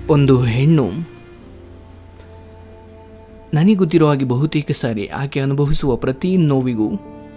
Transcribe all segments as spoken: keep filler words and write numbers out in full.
ಒಂದು ಹೆಣ್ಣು ನನಗೆ ಗೊತ್ತಿರೋ ಹಾಗೆ ಬಹುತೇಕ ಸಾರಿ ಆಕೆ ಅನುಭವಿಸುವ ಪ್ರತಿ ನೋವಿಗೂ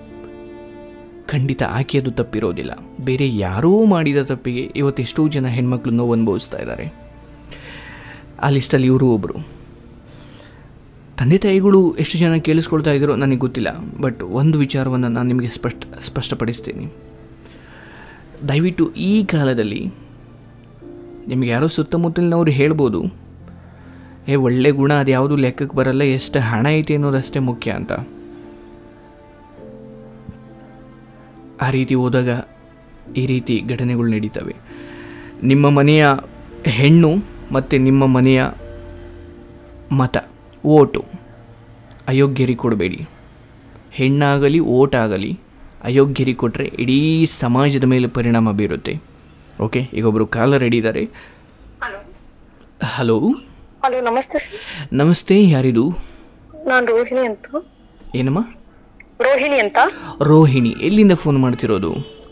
ಖಂಡಿತ ಆಕೆಯದು ತಪ್ಪಿರೋದಿಲ್ಲ. ಬೇರೆ ಯಾರೋ ಮಾಡಿದ ತಪ್ಪಿಗೆ ಇವತ್ತೆಷ್ಟೋ ಜನ ಹೆಣ್ಮಕ್ಳು ನೋವು ಅನುಭವಿಸ್ತಾ ಇದ್ದಾರೆ. ಆ ಲಿಸ್ಟಲ್ಲಿ ಇವರು ಒಬ್ಬರು. ತಂದೆ ತಾಯಿಗಳು ಎಷ್ಟು ಜನ ಕೇಳಿಸ್ಕೊಳ್ತಾ ಇದ್ದಾರೋ ನನಗೆ ಗೊತ್ತಿಲ್ಲ. ಬಟ್ ಒಂದು ವಿಚಾರವನ್ನು ನಾನು ನಿಮಗೆ ಸ್ಪಷ್ಟ ಸ್ಪಷ್ಟಪಡಿಸ್ತೀನಿ. ದಯವಿಟ್ಟು ಈ ಕಾಲದಲ್ಲಿ ನಿಮಗೆ ಯಾರೋ ಸುತ್ತಮುತ್ತಲಿನವ್ರು ಹೇಳ್ಬೋದು, ಏ ಒಳ್ಳೆ ಗುಣ ಅದು ಯಾವುದು ಲೆಕ್ಕಕ್ಕೆ ಬರಲ್ಲ, ಎಷ್ಟು ಹಣ ಐತಿ ಅನ್ನೋದಷ್ಟೇ ಮುಖ್ಯ ಅಂತ. ಆ ರೀತಿ ಹೋದಾಗ ಈ ರೀತಿ ಘಟನೆಗಳು ನಡೀತವೆ. ನಿಮ್ಮ ಮನೆಯ ಹೆಣ್ಣು ಮತ್ತು ನಿಮ್ಮ ಮನೆಯ ಮತ ಓಟು ಅಯೋಗ್ಯರಿಗೆ ಕೊಡಬೇಡಿ. ಹೆಣ್ಣಾಗಲಿ ಓಟಾಗಲಿ ಅಯೋಗ್ಯರಿಗೆ ಕೊಟ್ಟರೆ ಇಡೀ ಸಮಾಜದ ಮೇಲೆ ಪರಿಣಾಮ ಬೀರುತ್ತೆ. ಓಕೆ, ಈಗ ಒಬ್ಬರು ಕಾಲರ್ ರೆಡಿ ಇದ್ದಾರೆ. ಹಲೋ ಹಲೋ ನಮಸ್ತೆ ಸರ್. ನಮಸ್ತೆ, ಯಾರಿದು? ನಾನು ರೋಹಿಣಿ ಅಂತ. ಏನಮ್ಮ? ರೋಹಿಣಿ ಅಂತ. ರೋಹಿಣಿ, ಎಲ್ಲಿಂದ ಫೋನ್ ಮಾಡ್ತಿರೋದು?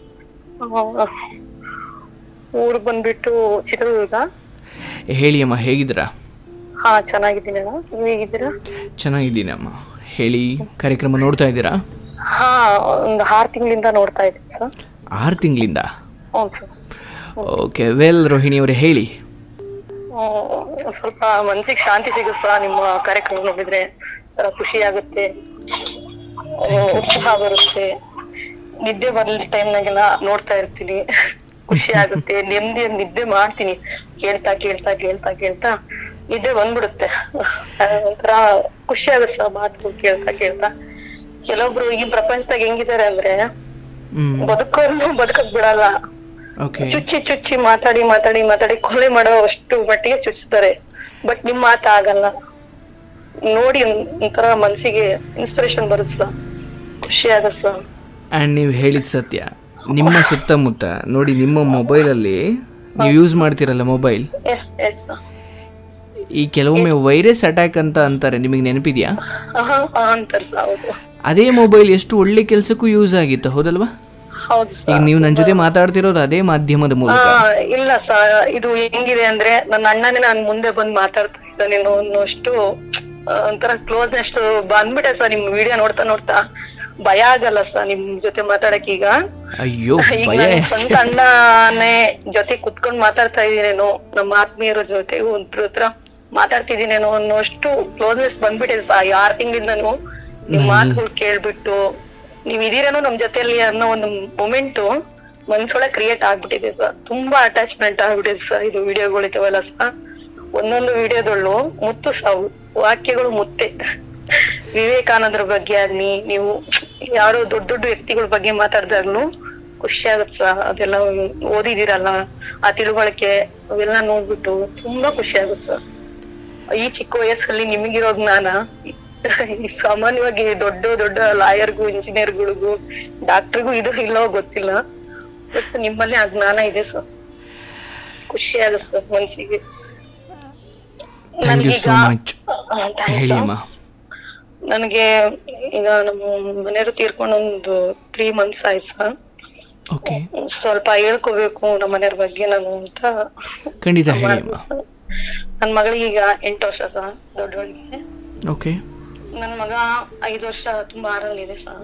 ಊರು ಬಂದ್ಬಿಟ್ಟು ಚಿತ್ರದುರ್ಗ. ಹೇಳಿ ಅಮ್ಮ, ಹೇಗಿದ್ದೀರಾ? ಹಾ ಚೆನ್ನಾಗಿದ್ದೀನಿ ಅಣ್ಣ, ನೀವು ಹೇಗಿದ್ದೀರಾ? ಚೆನ್ನಾಗಿದ್ದೀನಿ ಅಮ್ಮ. ಹೇಳಿ, ಕಾರ್ಯಕ್ರಮ ನೋಡ್ತಾ ಇದ್ದೀರಾ? ಹಾ, ಒಂದು ಆರು ತಿಂಗಳಿಂದ ನೋಡ್ತಾ ಇದ್ದೀನಿ ಸರ್. ಆರು ತಿಂಗಳಿಂದ? ಹ್ಞೂ ಸರ್. ಓಕೆ, ವೆಲ್ ರೋಹಿಣಿ ಅವರೇ ಹೇಳಿ. ಸ್ವಲ್ಪ ಮನ್ಸಿಗೆ ಶಾಂತಿ ಸಿಗುತ್ತಾ ನಿಮ್ಮ ಕಾರ್ಯಕ್ರಮ ನೋಡಿದ್ರೆ? ಖುಷಿ ಆಗುತ್ತೆ, ಉತ್ಸಾಹ ಬರುತ್ತೆ. ನಿದ್ದೆ ಬರ್ಲಿ ಟೈಮ್ನಾಗೆಲ್ಲ ನೋಡ್ತಾ ಇರ್ತೀನಿ, ಖುಷಿ ಆಗುತ್ತೆ. ನೆಮ್ಮದಿ ನಿದ್ದೆ ಮಾಡ್ತೀನಿ ಕೇಳ್ತಾ ಕೇಳ್ತಾ ಕೇಳ್ತಾ ಕೇಳ್ತಾ ನಿದ್ದೆ ಬಂದ್ಬಿಡುತ್ತೆ. ಒಂಥರ ಖುಷಿ ಆಗುತ್ತೆ ಮಾತು ಕೇಳ್ತಾ ಕೇಳ್ತಾ. ಕೆಲವೊಬ್ರು ಈ ಪ್ರಪಂಚದಾಗ ಹೆಂಗಿದ್ದಾರೆ ಅಂದ್ರೆ ಬದುಕೋರ್ನು ಬದುಕಕ್ ಬಿಡಲ್ಲ, ಚುಚ್ಚಿ ಚುಚ್ಚಿ ಮಾತಾಡಿ ಮಾತಾಡಿ ಮಾತಾಡಿ ಕೊಲೆ ಮಾಡೋ ಅಷ್ಟು ಮಟ್ಟಿಗೆ ಚುಚ್ತಾರೆ. ಬಟ್ ನಿಮ್ ಮಾತ ಆಗಲ್ಲ, ನೋಡಿ ಒಂಥರ ಮನ್ಸಿಗೆ ಇನ್ಸ್ಪಿರೇಷನ್ ಬರುತ್ತೆ, ಖುಷಿ ಆಗತ್ತ. ಅಂಡ್ ನೀವು ಹೇಳಿದ ಸತ್ಯ. ನಿಮ್ಮ ಸುತ್ತಮುತ್ತ ನೋಡಿ, ನಿಮ್ಮ ಮೊಬೈಲಲ್ಲಿ ನೀವು ಯೂಸ್ ಮಾಡ್ತಿರಲ್ಲ ಮೊಬೈಲ್, ಈ ಕೆಲವೊಮ್ಮೆ ವೈರಸ್ ಅಟ್ಯಾಕ್ ಅಂತ ಅಂತಾರೆ, ನಿಮಗೆ ನೆನಪಿದ್ಯಾ? ಅದೇ ಮೊಬೈಲ್ ಎಷ್ಟು ಒಳ್ಳೆ ಕೆಲಸಕ್ಕೂ ಯೂಸ್ ಆಗಿತ್ತು, ಹೌದಲ್ವಾ? ಈಗ ನೀವು ನನ್ನ ಜೊತೆ ಮಾತಾಡ್ತಿರೋದು ಅದೇ ಮಾಧ್ಯಮದ ಮೂಲಕ. ಇಲ್ಲ ಸರ್, ಇದು ಹೆಂಗಿದೆ ಅಂದ್ರೆ ನನ್ನ ಅಣ್ಣನೇ ನಾನು ಮುಂದೆ ಬಂದು ಮಾತಾಡ್ತಾ ಇದ್ದ ನೀನು ಅನ್ನೋಷ್ಟು ಒಂಥರ ಕ್ಲೋಸ್ನೆಸ್ ಬಂದ್ಬಿಟ್ಟೆ ಸರ್. ನಿಮ್ ವಿಡಿಯೋ ನೋಡ್ತಾ ನೋಡ್ತಾ ಭಯ ಆಗಲ್ಲ ಸರ್ ನಿಮ್ ಜೊತೆ ಮಾತಾಡಕ್. ಈಗ ಅಯ್ಯೋ, ಈಗ ನನ್ ಸ್ವಂತ ಅಣ್ಣನೇ ಜೊತೆ ಕುತ್ಕೊಂಡ್ ಮಾತಾಡ್ತಾ ಇದೀನೇನೋ, ನಮ್ಮ ಆತ್ಮೀಯರ ಜೊತೆ ಒಂದ್ರ ಹತ್ರ ಮಾತಾಡ್ತಿದ್ದೀನೇನೋ ಅನ್ನೋಷ್ಟು ಕ್ಲೋಸ್ನೆಸ್ ಬಂದ್ಬಿಟ್ಟಿದೆ ಸರ್. ಆರ್ ತಿಂಗಳಿಂದನು ನಿಮ್ ಮಾತುಗಳು ಕೇಳ್ಬಿಟ್ಟು ನೀವ್ ಇದೀರೇನೋ ನಮ್ ಜೊತೆಲಿ ಅನ್ನೋ ಒಂದು ಮೊಮೆಂಟು ಮನ್ಸೊಳಗೆ ಕ್ರಿಯೇಟ್ ಆಗ್ಬಿಟ್ಟಿದೆ ಸರ್. ತುಂಬಾ ಅಟ್ಯಾಚ್ಮೆಂಟ್ ಆಗ್ಬಿಟ್ಟಿದೆ ಸರ್. ಇದು ವಿಡಿಯೋಗಳಿದಾವಲ್ಲ ಸರ್, ಒಂದೊಂದು ವಿಡಿಯೋದೊಳ್ಳು ಮುತ್ತು ಸಾವು ವಾಕ್ಯಗಳು ಮುತ್ತೆ. ವಿವೇಕಾನಂದರ ಬಗ್ಗೆ ಆಗ್ಲಿ, ನೀವು ಯಾರೋ ದೊಡ್ಡ ದೊಡ್ಡ ವ್ಯಕ್ತಿಗಳ ಬಗ್ಗೆ ಮಾತಾಡ್ದಾಗ್ಲು ಖುಷಿ ಆಗತ್ ಸರ್. ಅದೆಲ್ಲ ಓದಿದಿರಲ್ಲ, ಆ ತಿಳುವಳಿಕೆ ಅವೆಲ್ಲ ನೋಡ್ಬಿಟ್ಟು ತುಂಬಾ ಖುಷಿ ಆಗುತ್ತೆ ಸರ್. ಈ ಚಿಕ್ಕ ವಯಸ್ಸಲ್ಲಿ ನಿಮಗಿರೋ ಜ್ಞಾನ ಸಾಮಾನ್ಯವಾಗಿ ದೊಡ್ಡ ದೊಡ್ಡ ಲಾಯರ್ಗೂ ಇಂಜಿನಿಯರ್ಗಳಿಗೂ ಡಾಕ್ಟರ್ಗೂ ಇದು ಇಲ್ಲೋ ಗೊತ್ತಿಲ್ಲ, ಬಟ್ ನಿಮ್ಮಲ್ಲಿ ಆ ಜ್ಞಾನ ಇದೆ ಸರ್. ಖುಷಿ ಆಗುತ್ತೆ ಸರ್ ಮನ್ಸಿಗೆ. ನನಗೆ ಈಗ ನಮ್ಮ ಮನೆಯವರು ತೀರ್ಕೊಂಡು ಒಂದು ತ್ರೀ ಮಂತ್ಸ್ ಆಯ್ತು ಸರ್. ಸ್ವಲ್ಪ ಹೇಳ್ಕೋಬೇಕು ನಮ್ಮ ಮನೆಯವ್ರ ಬಗ್ಗೆ ನಾನು ಅಂತ. ನನ್ ಮಗಳಿಗೆ ಈಗ ಎಂಟು ವರ್ಷ ಸರ್, ದೊಡ್ಡವಳಿಗೆ. ನನ್ ಮಗ ಐದು ವರ್ಷ ತುಂಬಾ ಆರಲ್ಲಿದೆ ಸರ್.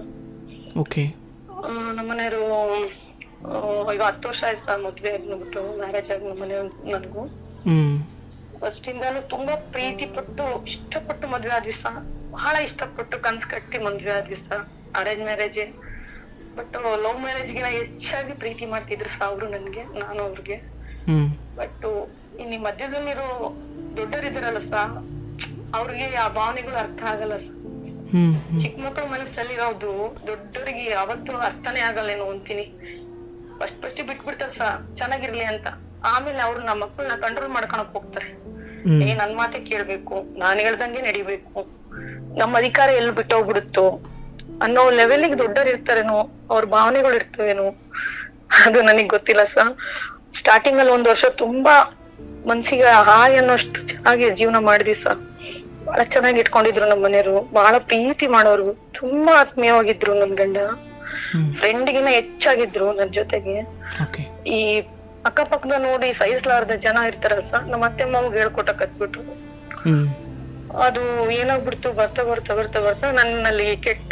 ನಮ್ಮ ಮನೆಯವರು ಈಗ ಹತ್ತು ವರ್ಷ ಆಯ್ತು ಸರ್ ಮದ್ವೆ ಆಗ್ಬಿಟ್ಟು, ಮ್ಯಾರೇಜ್ ಆಗಿ ನಮ್ಮ ಮನೆ ನನಗೂ. ಫಸ್ಟ್ ಇಂದಾನು ತುಂಬಾ ಪ್ರೀತಿ ಪಟ್ಟು ಇಷ್ಟಪಟ್ಟು ಮದ್ವೆ ಆದ್ವಿ ಸರ್. ಬಹಳ ಇಷ್ಟಪಟ್ಟು ಕನ್ಸ್ ಕಟ್ಟಿ ಮದ್ವೆ ಆದ್ವಿ sir. Arrange marriage, but love marriage ಗಿನ ಹೆಚ್ಚಾಗಿ ಪ್ರೀತಿ ಮಾಡ್ತಿದ್ರು ಸರ್ ಅವರು ನನ್ಗೆ, ನಾನು ಅವ್ರಿಗೆ. ಬಟ್ ಇನ್ನು ಮಧ್ಯದಲ್ಲಿರೋ ದೊಡ್ಡರಿದಾರಲ್ಲ ಸರ್, ಅವ್ರಿಗೆ ಆ ಭಾವನೆಗಳು ಅರ್ಥ ಆಗಲ್ಲ ಸರ್. ಚಿಕ್ಕ ಮಕ್ಕಳ ಮನಸ್ಸಲ್ಲಿ ಇರೋದು ದೊಡ್ಡವರಿಗೆ ಯಾವತ್ತೂ ಅರ್ಥನೇ ಆಗಲ್ಲೇನೋ ಅಂತೀನಿ. ಫಸ್ಟ್ ಫಸ್ಟ್ ಬಿಟ್ಬಿಡ್ತಾರ ಸರ್ ಚೆನ್ನಾಗಿರ್ಲಿ ಅಂತ. ಆಮೇಲೆ ಅವ್ರು ನಮ್ಮ ಮಕ್ಕಳನ್ನ ಕಂಟ್ರೋಲ್ ಮಾಡ್ಕೊಳಕ್ ಹೋಗ್ತಾರೆ. ಏ ನನ್ ಮಾತೆ ಕೇಳ್ಬೇಕು, ನಾನ್ ಹೇಳ್ದಂಗೆ ನಡಿಬೇಕು, ನಮ್ಮ ಅಧಿಕಾರ ಎಲ್ಲಿ ಬಿಟ್ಟೋಗ್ಬಿಡುತ್ತೋ ಅನ್ನೋ ಲೆವೆಲ್ಗೆ ದೊಡ್ಡವ್ರು ಇರ್ತಾರೇನೋ, ಅವ್ರ ಭಾವನೆಗಳು ಇರ್ತವೇನೋ, ಅದು ನನಗ್ ಗೊತ್ತಿಲ್ಲ ಸರ್. ಸ್ಟಾರ್ಟಿಂಗ್ ಅಲ್ಲಿ ಒಂದ್ ವರ್ಷ ತುಂಬಾ ಮನ್ಸಿಗೆ ಹಾಯ್ ಅನ್ನೋಷ್ಟು ಚೆನ್ನಾಗಿ ಜೀವನ ಮಾಡಿದ್ವಿ ಸರ್. ಬಹಳ ಚೆನ್ನಾಗಿ ಇಟ್ಕೊಂಡಿದ್ರು ನಮ್ಮ ಮನೆಯವರು, ಬಹಳ ಪ್ರೀತಿ ಮಾಡೋರು, ತುಂಬಾ ಆತ್ಮೀಯವಾಗಿದ್ರು. ನನ್ ಗಂಡ ಫ್ರೆಂಡ್ಗಿನ ಹೆಚ್ಚಾಗಿದ್ರು ನನ್ ಜೊತೆಗೆ. ಈ ಅಕ್ಕಪಕ್ಕದ ನೋಡಿ ಸಹಿಸ್ಲಾರ್ದ ಜನ ಇರ್ತಾರಲ್ಲ ಸರ್, ನಮ್ಮ ಅತ್ತೆ ಮಾವು ಹೇಳ್ಕೊಟ್ಟ ಕತ್ಬಿಟ್ರು. ಅದು ಏನಾಗ್ಬಿಡ್ತು, ಬರ್ತಾ ಬರ್ತಾ ಬರ್ತಾ ಬರ್ತಾ ನನ್ನಲ್ಲಿ ಕೆಟ್ಟ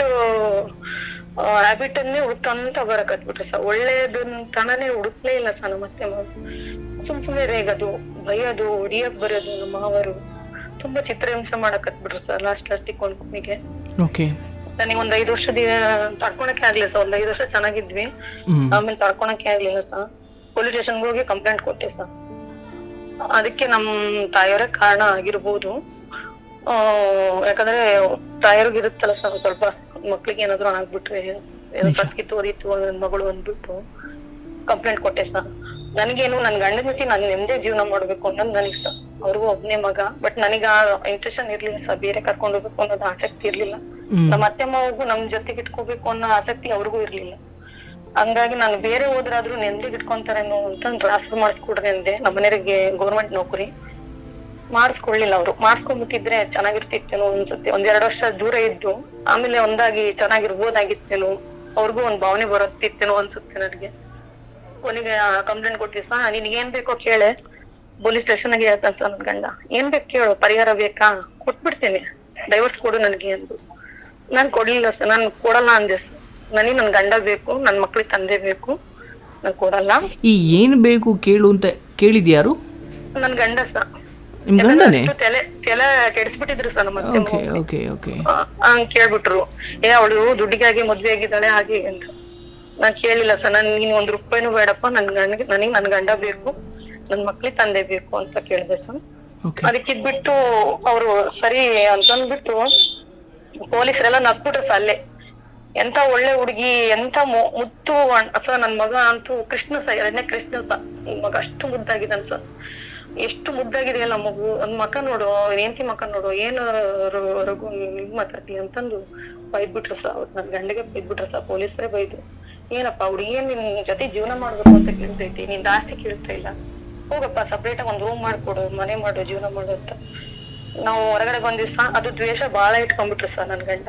ಹ್ಯಾಬಿಟ್ ಅನ್ನೇ ಹುಡುಕಂತ ಬರಕತ್ಬಿಟ್ರು ಸರ್. ಒಳ್ಳೇದನ್ ತನನೇ ಹುಡುಕ್ಲೇ ಇಲ್ಲ ಸರ್ ನಮ್ಮ ಅತ್ತೆ ಮಾವು. ಸುಮ್ ಸುಮ್ನೆ ರೇಗದು, ಬೈಯೋದು, ಹೊಡಿಯಕ್ ಬರೋದು, ನಮ್ಮ ಮಾವರು ತುಂಬಾ ಚಿತ್ರಹಿಂಸೆ ಮಾಡಕತ್ಬಿಟ್ರು ಸರ್. ಲಾಸ್ಟ್ ಲಾಸ್ಟಿಗೆ ಕೊಂಡ್ಕೊನಿಗೆ ನನಗೆ ಒಂದ್ ಐದ್ ವರ್ಷದ ತಡ್ಕೊಳಕ್ಕೆ ಆಗ್ಲಿಲ್ಲ ಸರ್. ಒಂದ್ ಐದ್ ವರ್ಷ ಚೆನ್ನಾಗಿದ್ವಿ, ಆಮೇಲೆ ತಡ್ಕೊಳಕ್ಕೆ ಆಗ್ಲಿಲ್ಲ ಸರ್. ಪೊಲೀಸ್ ಸ್ಟೇಷನ್ಗೆ ಹೋಗಿ ಕಂಪ್ಲೇಂಟ್ ಕೊಟ್ಟೆ ಸರ್. ಅದಕ್ಕೆ ನಮ್ ತಾಯಿಯವರೇ ಕಾರಣ ಆಗಿರ್ಬೋದು. ಆ ಯಾಕಂದ್ರೆ ತಾಯಿಯವ್ರಿಗೆ ಇರುತ್ತಲ್ಲ ಸರ್, ಸ್ವಲ್ಪ ಮಕ್ಳಿಗೆ ಏನಾದ್ರು ಆಗ್ಬಿಟ್ರೆ ಏನೋ ಸತ್ಕಿತ್ತು ಓದಿತ್ತು ನನ್ ಮಗಳು ಅಂದ್ಬಿಟ್ಟು ಕಂಪ್ಲೇಂಟ್ ಕೊಟ್ಟೆ ಸರ್. ನನ್ಗೇನು ನನ್ ಗಂಡನ ಜೊತೆ ನಾನ್ ನೆಮ್ಮದಿ ಜೀವನ ಮಾಡ್ಬೇಕು ಅನ್ನೋದು ನನಗ್ ಸರ್. ಅವ್ರಿಗೂ ಒಬ್ನೇ ಮಗ, ಬಟ್ ನನಗ ಇಂಟ್ರೆಷನ್ ಇರ್ಲಿಲ್ಲ ಸರ್. ಬೇರೆ ಕರ್ಕೊಂಡು ಹೋಗ್ಬೇಕು ಅನ್ನೋದು ಆಸಕ್ತಿ ಇರ್ಲಿಲ್ಲ. ನಮ್ಮ ಅತ್ತೆ ಮಾವಗೂ ನಮ್ ಜೊತೆಗೆ ಇಟ್ಕೋಬೇಕು ಅನ್ನೋ ಆಸಕ್ತಿ ಅವ್ರಿಗೂ ಇರ್ಲಿಲ್ಲ. ಹಂಗಾಗಿ ನಾನು ಬೇರೆ ಹೋದ್ರಾದ್ರೂ ನೆಮ್ಮದಿಗೆ ಇಟ್ಕೊಂತಾರೇನೋ ಅಂತ ಟ್ರಾನ್ಸ್ಫರ್ ಮಾಡಿಸ್ಕೊಡ್ರಿ ಅಂದೆ. ನಮ್ಮ ಮನೆಯವರಿಗೆ ಗೌರ್ಮೆಂಟ್ ನೌಕರಿ ಮಾಡಿಸ್ಕೊಳ್ಳಿಲ್ಲ ಅವ್ರು. ಮಾಡಿಸ್ಕೊಂಡ್ಬಿಟ್ಟಿದ್ರೆ ಚೆನ್ನಾಗಿರ್ತಿತ್ತೇನೋ ಅನ್ಸುತ್ತೆ. ಒಂದೆರಡು ವರ್ಷ ದೂರ ಇದ್ದು ಆಮೇಲೆ ಒಂದಾಗಿ ಚೆನ್ನಾಗಿರ್ಬೋದಾಗಿತ್ತೇನೋ, ಅವ್ರಿಗೂ ಒಂದ್ ಭಾವನೆ ಬರುತ್ತಿತ್ತೇನೋ ಅನ್ಸುತ್ತೆ ನನಗೆ. ಕೊನೆಗೆ ಕಂಪ್ಲೇಂಟ್ ಕೊಟ್ಟಿ ಸರ್, ನಿನ್ಗೆ ಏನ್ ಬೇಕೋ ಕೇಳೆ, ಪೊಲೀಸ್ ಸ್ಟೇಷನ್ಗೆ ಹೇಳ್ತಾನೆ ಸರ್ ನನ್ ಗಂಡ. ಏನ್ ಬೇಕು ಕೇಳು, ಪರಿಹಾರ ಬೇಕಾ, ಕೊಟ್ಬಿಡ್ತೇನೆ, ಡೈವರ್ಸ್ ಕೊಡು ನನಗೆ ಅಂದ್ರು. ನಾನ್ ಕೊಡ್ಲಿಲ್ಲ ಸರ್, ನಾನ್ ಕೊಡಲ್ಲ ಅಂದೆ ಸರ್. ನನಗೆ ನನ್ ಗಂಡ ಬೇಕು, ನನ್ ಮಕ್ಳಿಗೆ ತಂದೆ ಬೇಕು, ನಾನ್ ಕೊಡಲ್ಲ. ಈ ಏನ್ ಬೇಕು ಕೇಳು ಅಂತ ಕೇಳಿದ್ಯಾರು? ನನ್ ಗಂಡ ಸರ್. ತೆಲೆ ತೆಲೆ ಕೆಡಿಸ್ಬಿಟ್ಟಿದ್ರು ಸರ್ ನಮ್ಮ ಹಂಗ್ ಕೇಳ್ಬಿಟ್ರು. ಏ ಅವಳು ದುಡ್ಡಿಗಾಗಿ ಮದ್ವೆ ಆಗಿದ್ದಾಳೆ ಹಾಗೆ ಅಂತ. ನಾನ್ ಕೇಳಿಲ್ಲ ಸರ್. ನನ್ ನೀನ್ ಒಂದ್ ರೂಪಾಯಿನೂ ಬೇಡಪ್ಪ, ನನ್ ಗಂಡ ನನಗ್ ನನ್ ಗಂಡ ಬೇಕು, ನನ್ ಮಕ್ಳಿಗೆ ತಂದೆ ಬೇಕು ಅಂತ ಕೇಳಿದೆ ಸರ್. ಅದಕ್ಕಿದ್ಬಿಟ್ಟು ಅವ್ರು ಸರಿ ಅಂತಂದ್ಬಿಟ್ಟು ಪೊಲೀಸರೆಲ್ಲ ನಕ್ಬಿಟ್ರು ಸರ್ ಅಲ್ಲೇ. ಎಂತ ಒಳ್ಳೆ ಹುಡುಗಿ, ಎಂತ ಮುತ್ತು ಸರ್. ನನ್ ಮಗ ಅಂತೂ ಕೃಷ್ಣ ಸರ್, ಎರಡನೇ ಕೃಷ್ಣ ಸರ್. ನನ್ ಮಗ ಅಷ್ಟು ಮುದ್ದಾಗಿದ್ದಾನ ಸರ್. ಎಷ್ಟು ಮುದ್ದಾಗಿದೆಯಲ್ಲ ಮಗು, ಒಂದ್ ಮಕ ನೋಡು, ಹೆಂಡತಿ ಮಕ ನೋಡು, ಏನ್ ರಘು ನಿಗ್ ಮಾತಾಡ್ತೀನಿ ಅಂತಂದು ಬೈದ್ಬಿಟ್ರು ಸರ್. ಅವ್ರು ನನ್ ಗಂಡಗೆ ಬೈದ್ಬಿಟ್ರು ಸರ್, ಪೊಲೀಸರೇ ಬೈದು. ಏನಪ್ಪಾ ಹುಡುಗಿ, ಏನ್ ನಿನ್ ಜೊತೆ ಜೀವನ ಮಾಡ್ಬೇಕು ಅಂತ ಕೇಳ್ತೈತಿ, ನೀನ್ ಜಾಸ್ತಿ ಕೇಳ್ತಾ ಇಲ್ಲ, ಹೋಗಪ್ಪ ಸಪ್ರೇಟ್ ಆಗಿ ಒಂದ್ ರೂಮ್ ಮಾಡ್ಕೊಡು, ಮನೆ ಮಾಡು, ಜೀವನ ಮಾಡು ಅಂತ. ನಾವು ಹೊರಗಡೆ ಬಂದಿವ್ ಸರ್. ಅದು ದ್ವೇಷ ಬಾಳ ಇಟ್ಕೊಂಡ್ಬಿಟ್ರು ಸರ್ ನನ್ ಗಂಡ.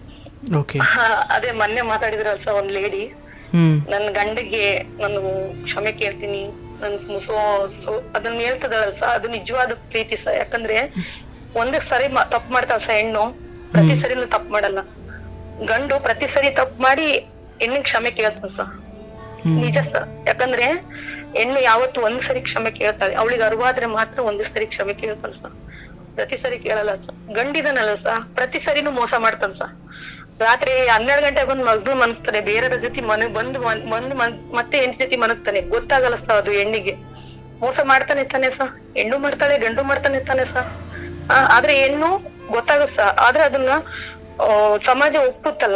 ಅದೇ ಮೊನ್ನೆ ಮಾತಾಡಿದ್ರಲ್ಲ ಸರ್ ಒಂದ್ ಲೇಡಿ, ನನ್ ಗಂಡಗೆ ನಾನು ಕ್ಷಮೆ ಕೇಳ್ತೀನಿ, ನನ್ ಸೊ ಅದನ್ನ ಹೇಳ್ತದಲ್ಲ ಸರ್, ಅದು ನಿಜವಾದ ಪ್ರೀತಿ ಸರ್. ಯಾಕಂದ್ರೆ ಒಂದಕ್ ಸರಿ ತಪ್ಪು ಮಾಡ್ತಾಳ ಸರ್ ಹೆಣ್ಣು, ಪ್ರತಿ ಸರಿನೂ ತಪ್ಪು ಮಾಡಲ್ಲ. ಗಂಡು ಪ್ರತಿ ಸರಿ ತಪ್ಪು ಮಾಡಿ ಹೆಣ್ಣಿಗೆ ಕ್ಷಮೆ ಕೇಳ್ತಾನ ಸರ್, ನಿಜ ಸರ್. ಯಾಕಂದ್ರೆ ಹೆಣ್ಣು ಯಾವತ್ತು ಒಂದ್ ಸರಿ ಕ್ಷಮೆ ಕೇಳ್ತಾಳೆ, ಅವಳಿಗೆ ಅರಿವಾದ್ರೆ ಮಾತ್ರ ಒಂದ್ ಸರಿ ಕ್ಷಮೆ ಕೇಳ್ತಾಳ ಸರ್, ಪ್ರತಿ ಸರಿ ಕೇಳಲ್ಲ ಸರ್. ಗಂಡಿದನಲ್ಲ ಸರ್, ಪ್ರತಿ ಸರಿನೂ ಮೋಸ ಮಾಡ್ತಾನ ಸರ್. ರಾತ್ರಿ ಹನ್ನೆರಡು ಗಂಟೆಗೆ ಬಂದ್ ಮಗ್ದು ಮನ್ಗ್ತಾನೆ, ಬೇರೆಯವ್ರ ಜೊತೆ ಮನೆಗ್ ಬಂದು ಬಂದು ಮತ್ತೆ ಹೆಂಡತಿ ಜೊತೆ ಮನಗ್ತಾನೆ. ಗೊತ್ತಾಗಲ್ಲ ಸರ್ ಅದು ಹೆಣ್ಣಿಗೆ. ಮೋಸ ಮಾಡ್ತಾನೆ ತಾನೆ ಸರ್, ಹೆಣ್ಣು ಮಾಡ್ತಾಳೆ, ಗಂಡು ಮಾಡ್ತಾನೆ ತಾನೆ ಸರ್. ಆದ್ರೆ ಹೆಣ್ಣು ಗೊತ್ತಾಗತ್ತ ಸರ್. ಆದ್ರೆ ಅದನ್ನ ಸಮಾಜ ಒಪ್ಪುತ್ತಲ್ಲ.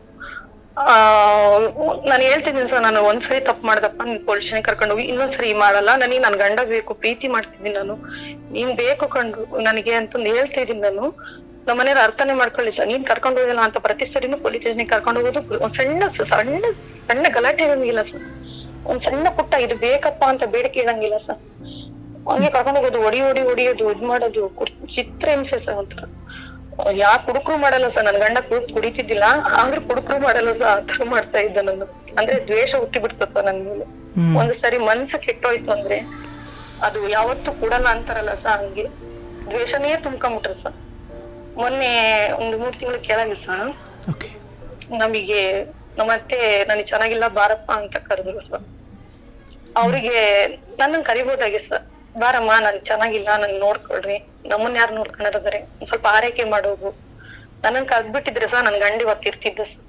ಆ ನಾನು ಹೇಳ್ತಿದ್ದೀನಿ ಸರ್, ನಾನು ಒಂದ್ಸರಿ ತಪ್ಪು ಮಾಡ್ದಪ್ಪ, ನೀನ್ ಪೊಲೀಸ್ ಸ್ಟೇಷನ್ ಕರ್ಕೊಂಡು ಹೋಗಿ, ಇನ್ನೊಂದ್ಸರಿ ಮಾಡಲ್ಲ, ನನಗೆ ನನ್ ಗಂಡ ಬೇಕು, ಪ್ರೀತಿ ಮಾಡ್ತಿದ್ದೀನಿ ನಾನು, ನೀನ್ ಬೇಕು ಕಂಡು ನನಗೆ ಅಂತಂದು ಹೇಳ್ತಾ ಇದೀನಿ ನಾನು. ನಮ್ಮ ಮನೆಯವ್ರು ಅರ್ಥನೇ ಮಾಡ್ಕೊಳ್ಳಿ ಸರ್. ನೀನ್ ಕರ್ಕೊಂಡು ಹೋಗಿಲ್ಲ ಅಂತ ಪ್ರತಿ ಸರಿನೂ ಪೊಲೀಸ್ ಸ್ಟೇಷನ್ ಕರ್ಕೊಂಡು ಹೋಗೋದು ಒಂದ್ ಸಣ್ಣ ಸಣ್ಣ ಸಣ್ಣ ಗಲಾಟೆ ಇರಂಗಿಲ್ಲ ಸರ್. ಒಂದ್ ಸಣ್ಣ ಪುಟ್ಟ ಇದು ಬೇಕಪ್ಪ ಅಂತ ಬೇಡಿಕೆ ಇರಂಗಿಲ್ಲ ಸರ್. ಹಂಗೆ ಕರ್ಕೊಂಡು ಹೋಗೋದು, ಹೊಡಿ ಹೊಡಿ ಹೊಡಿಯೋದು, ಇದ್ ಮಾಡೋದು, ಚಿತ್ರ ಹಿಂಸೆ ಸರ್. ಒಂಥರ ಯಾ ಕುಡುಕ್ರು ಮಾಡಲ್ಲ ಸರ್. ನನ್ ಗಂಡ ಕುಡ್ ಕುಡಿತಿದ್ದಿಲ್ಲ, ಆದ್ರೂ ಕುಡುಕ್ರು ಮಾಡಲ್ಲ ಸರ್, ಆತರ ಮಾಡ್ತಾ ಇದ್ದ ನಾನು. ಅಂದ್ರೆ ದ್ವೇಷ ಹುಟ್ಟಿ ಬಿಡ್ತದ ಸರ್ ನನ್ ಮೇಲೆ. ಒಂದ್ ಸರಿ ಮನ್ಸು ಕೆಟ್ಟೋಯ್ತು ಅಂದ್ರೆ ಅದು ಯಾವತ್ತೂ ಕೊಡಲ್ಲ ಅಂತಾರಲ್ಲ ಸರ್, ಹಂಗೆ ದ್ವೇಷನೇ ತುಂಬ್ಕೊಂಬಿಟ್ರ ಸರ್. ಮೊನ್ನೆ ಒಂದು ಮೂರ್ ತಿಂಗಳು ಕೆಳಗೆ ಸರ್ ನಮಗೆ ನಮ್ಮತ್ತೆ ನನಗೆ ಚೆನ್ನಾಗಿಲ್ಲ ಬಾರಪ್ಪ ಅಂತ ಕರೆದ್ರು ಸರ್. ಅವ್ರಿಗೆ ನನ್ನನ್ ಕರಿಬೋದಾಗಿ ಸರ್, ಬಾರಮ್ಮ ನನ್ ಚೆನ್ನಾಗಿಲ್ಲ, ನನ್ ನೋಡ್ಕೊಳ್ರಿ, ನಮ್ಮನ್ ಯಾರು ನೋಡ್ಕೊಂಡಿದ್ದಾರೆ, ಒಂದ್ ಸ್ವಲ್ಪ ಆರೈಕೆ ಮಾಡೋಗು. ನನ್ನನ್ ಕರ್ದ್ಬಿಟ್ಟಿದ್ರೆ ಸರ್ ನನ್ ಗಂಡ ಇವತ್ತು ಇರ್ತಿದ್ದ ಸರ್.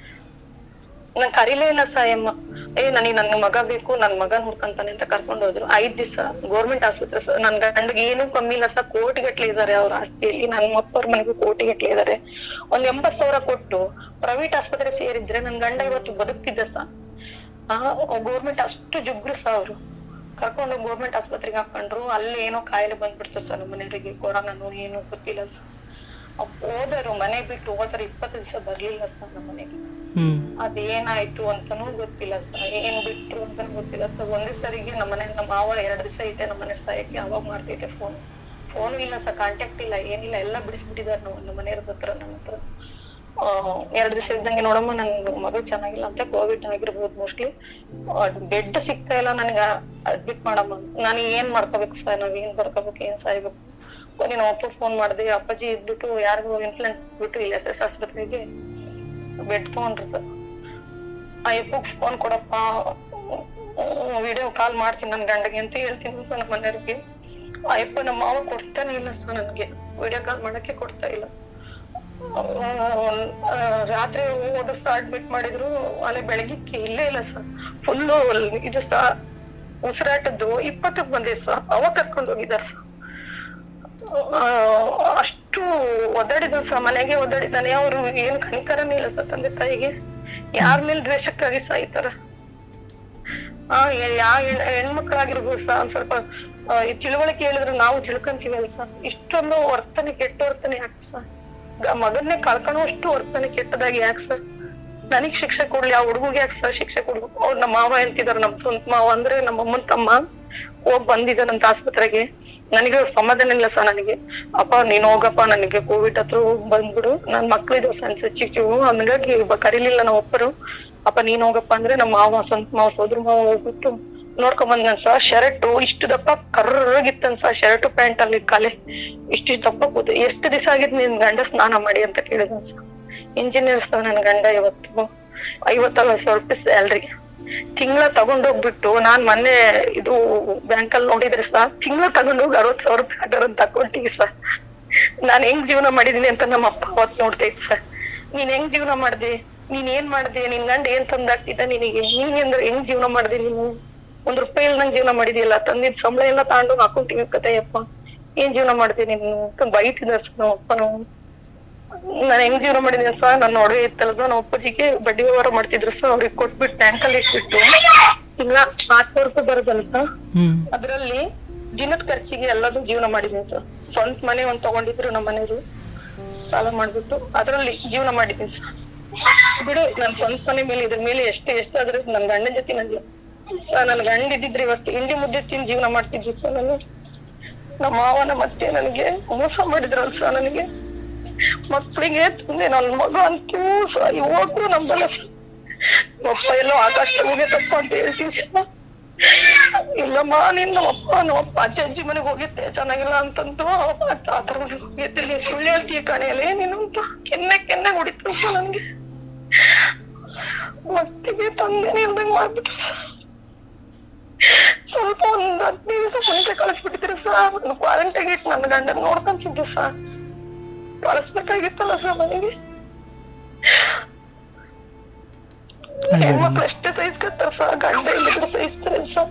ನನ್ ಕರೀಲೇ ಇಲ್ಲ ಸರ್ ಅಮ್ಮ. ಏ ನನಗ್ ನನ್ ಮಗ ಬೇಕು, ನನ್ ಮಗ ನೋಡ್ಕೊಂತಾನೆ ಅಂತ ಕರ್ಕೊಂಡ್ ಹೋದ್ರು. ಐದ್ ದಿವ್ಸ ಗೌರ್ಮೆಂಟ್ ಆಸ್ಪತ್ರೆ ಸರ್. ನನ್ ಗಂಡಗೆ ಏನೂ ಕಮ್ಮಿ ಇಲ್ಲ ಸರ್, ಕೋಟಿ ಗಟ್ಲೆ ಇದಾರೆ ಅವ್ರ ಆಸ್ತಿಯಲ್ಲಿ. ನನ್ ಮಕ್ಕವ್ರ ಮನೆಗೂ ಕೋಟಿ ಗಟ್ಲೆ ಇದಾರೆ. ಒಂದ್ ಎಂಬತ್ ಸಾವಿರ ಕೊಟ್ಟು ಪ್ರೈವೇಟ್ ಆಸ್ಪತ್ರೆ ಸೇರಿದ್ರೆ ನನ್ ಗಂಡ ಇವತ್ತು ಬದುಕ್ತಿದ್ದ ಸರ್. ಆ ಗೌರ್ಮೆಂಟ್ ಅಷ್ಟು ಜುಗ್ರು ಸರ್. ಅವ್ರು ಕರ್ಕೊಂಡು ಗೌರ್ಮೆಂಟ್ ಆಸ್ಪತ್ರೆಗೆ ಹಾಕೊಂಡ್ರು. ಅಲ್ಲಿ ಏನೋ ಕಾಯಿಲೆ ಬಂದ್ಬಿಡ್ತ ಸರ್ ನಮ್ಮ ಮನೆಯವರಿಗೆ, ಕೊರೋನಾನು ಏನೋ ಗೊತ್ತಿಲ್ಲ ಸರ್. ಹೋದರು, ಮನೆ ಬಿಟ್ಟು ಹೋದ್ರ ಇಪ್ಪತ್ತು ದಿವಸ ಬರ್ಲಿಲ್ಲ ಸರ್ ನಮ್ಮ ಮನೆಗೆ. ಅದೇನಾಯ್ತು ಅಂತಾನೂ ಗೊತ್ತಿಲ್ಲ ಸರ್, ಏನ್ ಬಿಟ್ರು ಅಂತಾನು ಗೊತ್ತಿಲ್ಲ ಸರ್. ಒಂದೇ ಸರಿಗೆ ನಮ್ಮನೆ ನಮ್ಮ ಮಾವ ಎರಡ್ ದಿವಸ ಐತೆ ನಮ್ಮನೆ ಸಾಯಕ್ಕೆ, ಅವಾಗ ಮಾಡ್ತೈತೆ ಫೋನ್. ಫೋನು ಇಲ್ಲ ಸರ್, ಕಾಂಟ್ಯಾಕ್ಟ್ ಇಲ್ಲ, ಏನಿಲ್ಲ, ಎಲ್ಲ ಬಿಡಿಸ್ಬಿಟ್ಟಿದಾರೆ ನಾವು ನಮ್ಮ ಮನೆಯವ್ರ ಹತ್ರ, ನನ್ನ ಹತ್ರ. ಎರಡ್ ದಿವಸ ಇದ್ದಂಗೆ ನೋಡಮ್ಮ ನನ್ ಮಗು ಚೆನ್ನಾಗಿಲ್ಲ ಅಂತ ಕೋವಿಡ್ ಆಗಿರ್ಬೋದು ಮೋಸ್ಟ್ಲಿ, ಬೆಡ್ ಸಿಗ್ತಾ ಇಲ್ಲ ನನಗ ಅಡ್ಮಿಟ್ ಮಾಡಮ್ಮ, ನಾನು ಏನ್ ಮಾಡ್ಕೋಬೇಕು ಸರ್, ನಾವ್ ಏನ್ ಬರ್ಕೋಬೇಕು ಏನ್ ಸಾಯ್ಬೇಕು. ಕೊನೆ ನಮ್ಮ ಅಪ್ಪ ಫೋನ್ ಮಾಡಿದೆ, ಅಪ್ಪಾಜಿ ಇದ್ಬಿಟ್ಟು ಯಾರಿಗೂ ಇನ್ಫ್ಲೂಯೆನ್ಸ್ ಬಿಟ್ಟು ಇಲ್ಲಿ ಎಸ್ ಎಸ್ ಆಸ್ಪತ್ರೆಗೆ ಬೆಡ್ ತಗೊಂಡ್ರಿ ಸರ್. ಆ ಅಪ್ಪಗ್ ಫೋನ್ ಕೊಡಪ್ಪ, ವಿಡಿಯೋ ಕಾಲ್ ಮಾಡ್ತೀನಿ ನನ್ ಗಂಡಗೆ ಅಂತ ಹೇಳ್ತೀನಿ ಸರ್ ನಮ್ಮ ಮನೆಯವ್ರಿಗೆ. ಆ ಅಪ್ಪ ನಮ್ಮ ಮಾವ ಕೊಡ್ತಾನೆ ಇಲ್ಲ ಸರ್, ನನ್ಗೆ ವಿಡಿಯೋ ಕಾಲ್ ಮಾಡಕ್ಕೆ ಕೊಡ್ತಾ ಇಲ್ಲ. ರಾತ್ರಿ ಹೋದ ಸಹ ಅಡ್ಮಿಟ್ ಮಾಡಿದ್ರು, ಅಲ್ಲಿ ಬೆಳಗ್ಗೆ ಇಲ್ಲೇ ಇಲ್ಲ ಸರ್. ಫುಲ್ಲು ಇದು ಸಹ ಉಸಿರಾಟದ್ದು ಇಪ್ಪತ್ತಕ್ಕೆ ಬಂದಿದೆ ಸರ್, ಅವಾಗ ಕರ್ಕೊಂಡು ಹೋಗಿದಾರೆ ಸರ್. ಅಷ್ಟು ಒದ್ದಾಡಿದ ಸಹ, ಮನೆಗೆ ಒದ್ದಾಡಿದ್ದಾನೆ. ಅವ್ರು ಏನ್ ಕನಿಕರನೇ ಇಲ್ಲ ಸರ್ ತಂದೆ ತಾಯಿಗೆ, ಯಾರ ಮೇಲೆ ದ್ವೇಷಕ್ಕಾಗಿ ಸಾಯ್ತಾರ. ಆ ಯಾವ ಹೆಣ್ಮಕ್ಳಾಗಿರ್ಬೋದು ಸಹ ಒಂದ್ ಸ್ವಲ್ಪ ತಿಳುವಳಿಕೆ ಹೇಳಿದ್ರೆ ನಾವು ತಿಳ್ಕೊಂತೀವಲ್ಲ ಸರ್. ಇಷ್ಟೊಂದು ವರ್ತನೆ, ಕೆಟ್ಟ ವರ್ತನೆ ಯಾಕೆ ಸರ್? ಮಗನ್ನೇ ಕಳ್ಕೊಳ್ಳೋಷ್ಟು ವರ್ತನೆ ಕೆಟ್ಟದಾಗಿ ಯಾಕೆ ಸರ್? ನನಗ್ ಶಿಕ್ಷೆ ಕೊಡ್ಲಿ, ಆ ಹುಡುಗಿಗೆ ಯಾಕೆ ಸರ್ ಶಿಕ್ಷೆ ಕೊಡ್ಬೇಕು? ಅವ್ರು ನಮ್ಮ ಮಾವ ಅಂತಿದಾರ, ನಮ್ ಸ್ವಂತ ಮಾವ ಅಂದ್ರೆ ನಮ್ಮ ಅಮ್ಮನ್ ತಮ್ಮ ಹೋಗ್ ಬಂದಿದ್ದಾನಂತ ಆಸ್ಪತ್ರೆಗೆ. ನನಗೆ ಸಮಾಧಾನ ಇಲ್ಲ ಸರ್. ನನಗೆ ಅಪ್ಪ ನೀನ್ ಹೋಗಪ್ಪ, ನನಗೆ ಕೋವಿಡ್ ಹತ್ರ ಹೋಗ್ ಬಂದ್ಬಿಡು, ನನ್ ಮಕ್ಳಿದ ಸಣ್ಣ ಚಿಕ್ಕ ಚಿಕ್ಕ, ಹಂಗಾಗಿ ಕರೀಲಿಲ್ಲ ನಾವ್ ಒಪ್ಪರು. ಅಪ್ಪ ನೀನ್ ಹೋಗಪ್ಪ ಅಂದ್ರೆ ನಮ್ಮ ಮಾವ, ಸ್ವಂತ ಮಾವ, ಸೋದ್ರ ಮಾವ ಹೋಗ್ಬಿಟ್ಟು ನೋಡ್ಕೊಂಡ್ ಬಂದನ್ ಸರ್. ಶರ್ಟ್ ಇಷ್ಟು ದಪ್ಪ ಕರ್ರಗಿತ್ತನ್ ಸರ್, ಶರ್ಟ್ ಪ್ಯಾಂಟ್ ಅಲ್ಲಿ ಕಲೆ ಇಷ್ಟಿಷ್ಟು ದಪ್ಪ ಕೂತು. ಎಷ್ಟು ದಿವಸ ಆಗಿದ್ ನಿನ್ ಗಂಡ ಸ್ನಾನ ಮಾಡಿ ಅಂತ ಕೇಳಿದನ್ ಸರ್. ಇಂಜಿನಿಯರ್ ಸರ್ ನನ್ ಗಂಡ. ಇವತ್ತು ಐವತ್ತೈದು ಸಾವಿರ ರೂಪಾಯಿ ಸ್ಯಾಲ್ರಿ ತಿಂಗಳ ತಗೊಂಡೋಗ್ಬಿಟ್ಟು, ನಾನ್ ಮೊನ್ನೆ ಇದು ಬ್ಯಾಂಕ್ ಅಲ್ಲಿ ನೋಡಿದ್ರೆ ಸರ್, ತಿಂಗಳ ತಗೊಂಡೋಗಿ ಅರವತ್ ಸಾವಿರ ರೂಪಾಯಿ ಹಾಕೋರಂತ ಅಕೌಂಟಿಗೆ ಸರ್. ನಾನ್ ಹೆಂಗ್ ಜೀವನ ಮಾಡಿದೀನಿ ಅಂತ ನಮ್ಮ ಅಪ್ಪ ಅವತ್ ನೋಡ್ತಾ ಇತ್ತು ಸರ್. ನೀನ್ ಹೆಂಗ್ ಜೀವನ ಮಾಡ್ದೆ, ನೀನ್ ಏನ್ ಮಾಡ್ದೆ, ನಿನ್ ಗಂಡ ಏನ್ ತಂದಾಗ್ತಿದ್ದ ನಿನಗೆ, ನೀನ್ ಅಂದ್ರೆ ಹೆಂಗ್ ಜೀವನ ಮಾಡ್ದೆ ನೀನು? ಒಂದ್ ರೂಪಾಯಿ ಇಲ್ಲ ನಂಗೆ ಜೀವನ ಮಾಡಿದ್ಯಲ್ಲ, ತಂದಿದ್ ಸಂಬಳ ಎಲ್ಲ ತಗೊಂಡು ಅಕೌಂಟಿಗೆ ಕತೆಯಪ್ಪ, ಏನ್ ಜೀವನ ಮಾಡ್ದೆ ನೀನು ಅಂತ ಬೈತಿದ ಸರ್ ನಮ್ಮ ಅಪ್ಪನು. ನಾನ್ ಹೆಂಗ್ ಜೀವನ ಮಾಡಿದೀನಿ ಸರ್, ನನ್ನ ಒಡವೆ ಇತ್ತಲ್ಲ ಸರ್, ನಮ್ಮ ಅಪ್ಪಾಜಿಗೆ ಬಡ್ಡಿ ವ್ಯವಹಾರ ಮಾಡ್ತಿದ್ರು ಸರ್, ಅವ್ರಿಗೆ ಕೊಟ್ಬಿಟ್ಟು ಬ್ಯಾಂಕ್ ಅಲ್ಲಿ ಇಟ್ಬಿಟ್ಟು ತಿಂಗಳ ಆರ್ ಸಾವಿರ ರೂಪಾಯಿ ಬರೋದಲ್ಲ ಸರ್, ಅದ್ರಲ್ಲಿ ದಿನದ ಖರ್ಚಿಗೆ ಎಲ್ಲದೂ ಜೀವನ ಮಾಡಿದೀನಿ ಸರ್. ಸ್ವಂತ ಮನೆ ಒಂದ್ ತಗೊಂಡಿದ್ರು ನಮ್ಮ ಮನೆಯವರು, ಸಾಲ ಮಾಡ್ಬಿಟ್ಟು ಅದ್ರಲ್ಲಿ ಜೀವನ ಮಾಡಿದೀನಿ ಸರ್. ಬಿಡು, ನನ್ ಸ್ವಂತ ಮನೆ ಮೇಲೆ ಇದ್ರ ಮೇಲೆ ಎಷ್ಟೇ ಎಷ್ಟಾದ್ರೂ ನನ್ ಗಂಡನ ಜೊತೆ ನಂಗೆ ಸರ್, ನನ್ ಗಂಡ ಇದ್ದಿದ್ರೆ ಇವತ್ತು ಇಂಡಿ ಮುದ್ದೆ ತಿಂದು ಜೀವನ ಮಾಡ್ತಿದ್ವಿ ಸರ್. ನಾನು ನಮ್ಮ ಮಾವನ ಮತ್ತೆ ನನಗೆ ಮೋಸ ಮಾಡಿದ್ರಲ್ಲ ಸರ್. ನನಗೆ ಮಕ್ಳಿಗೆ ತಂದೆ ನನ್ ಮಗ ಅಂತೀವಿ ಸರ್, ಇವಾಗ್ಲೂ ನಂಬಲ್ಲ ಸರ್. ಅಪ್ಪ ಎಲ್ಲೋ ಆಕಾಶದಲ್ಲಿ ತಪ್ಪ ಅಂತ ಹೇಳ್ತೀವಿ ಸರ್. ಇಲ್ಲಮ್ಮ ನೀನ್ ನಮ್ಮಪ್ಪ ನಮ್ಮಪ್ಪ ಅಜ್ಜ ಅಜ್ಜಿ ಮನೆಗೆ ಹೋಗಿದ್ದೆ ಚೆನ್ನಾಗಿಲ್ಲ ಅಂತಂದು ಆತರ ಮನೆಗೆ ಹೋಗಿದ್ದೆ, ನೀನ್ ಸುಳ್ಳು ಹೇಳ್ತೀಯ ಕಣೆಯಲ್ಲೇ ನೀನು ಅಂತ ಕೆನ್ನೆ ಕೆನ್ನೆ ಹೊಡಿತು ಸರ್. ನನ್ಗೆ ಮತ್ತಿಗೆ ತಂದೆ ಇಲ್ದಂಗ್ ಮಾಡ್ಬಿಟ್ರು ಸರ್. ಸ್ವಲ್ಪ ಒಂದ್ ಹದಿನೈದು ದಿವಸ ಮುಂಚೆ ಕಳಿಸ್ಬಿಟ್ಟಿದ್ರು ಸರ್. ನಾನು ಕ್ವಾರಂಟೈನ್ ಇಟ್ಟು ನನ್ನ ಗಂಡನ್ ನೋಡ್ಕೊಂತಿದ್ದೆ ಸರ್. ಕಳಿಸ್ಬೇಕಾಗಿತ್ತಲ್ಲ ಸರ್ ಮನೆಗೆ. ಹೆಣ್ಮಕ್ಳು ಎಷ್ಟೇ ಸಹಿಸ್ಕೊತಾರ ಸರ್, ಗಂಡ ಇಲ್ಲಿದ್ರೆ ಸಹಿಸ್ತಾರೆ ಸರ್.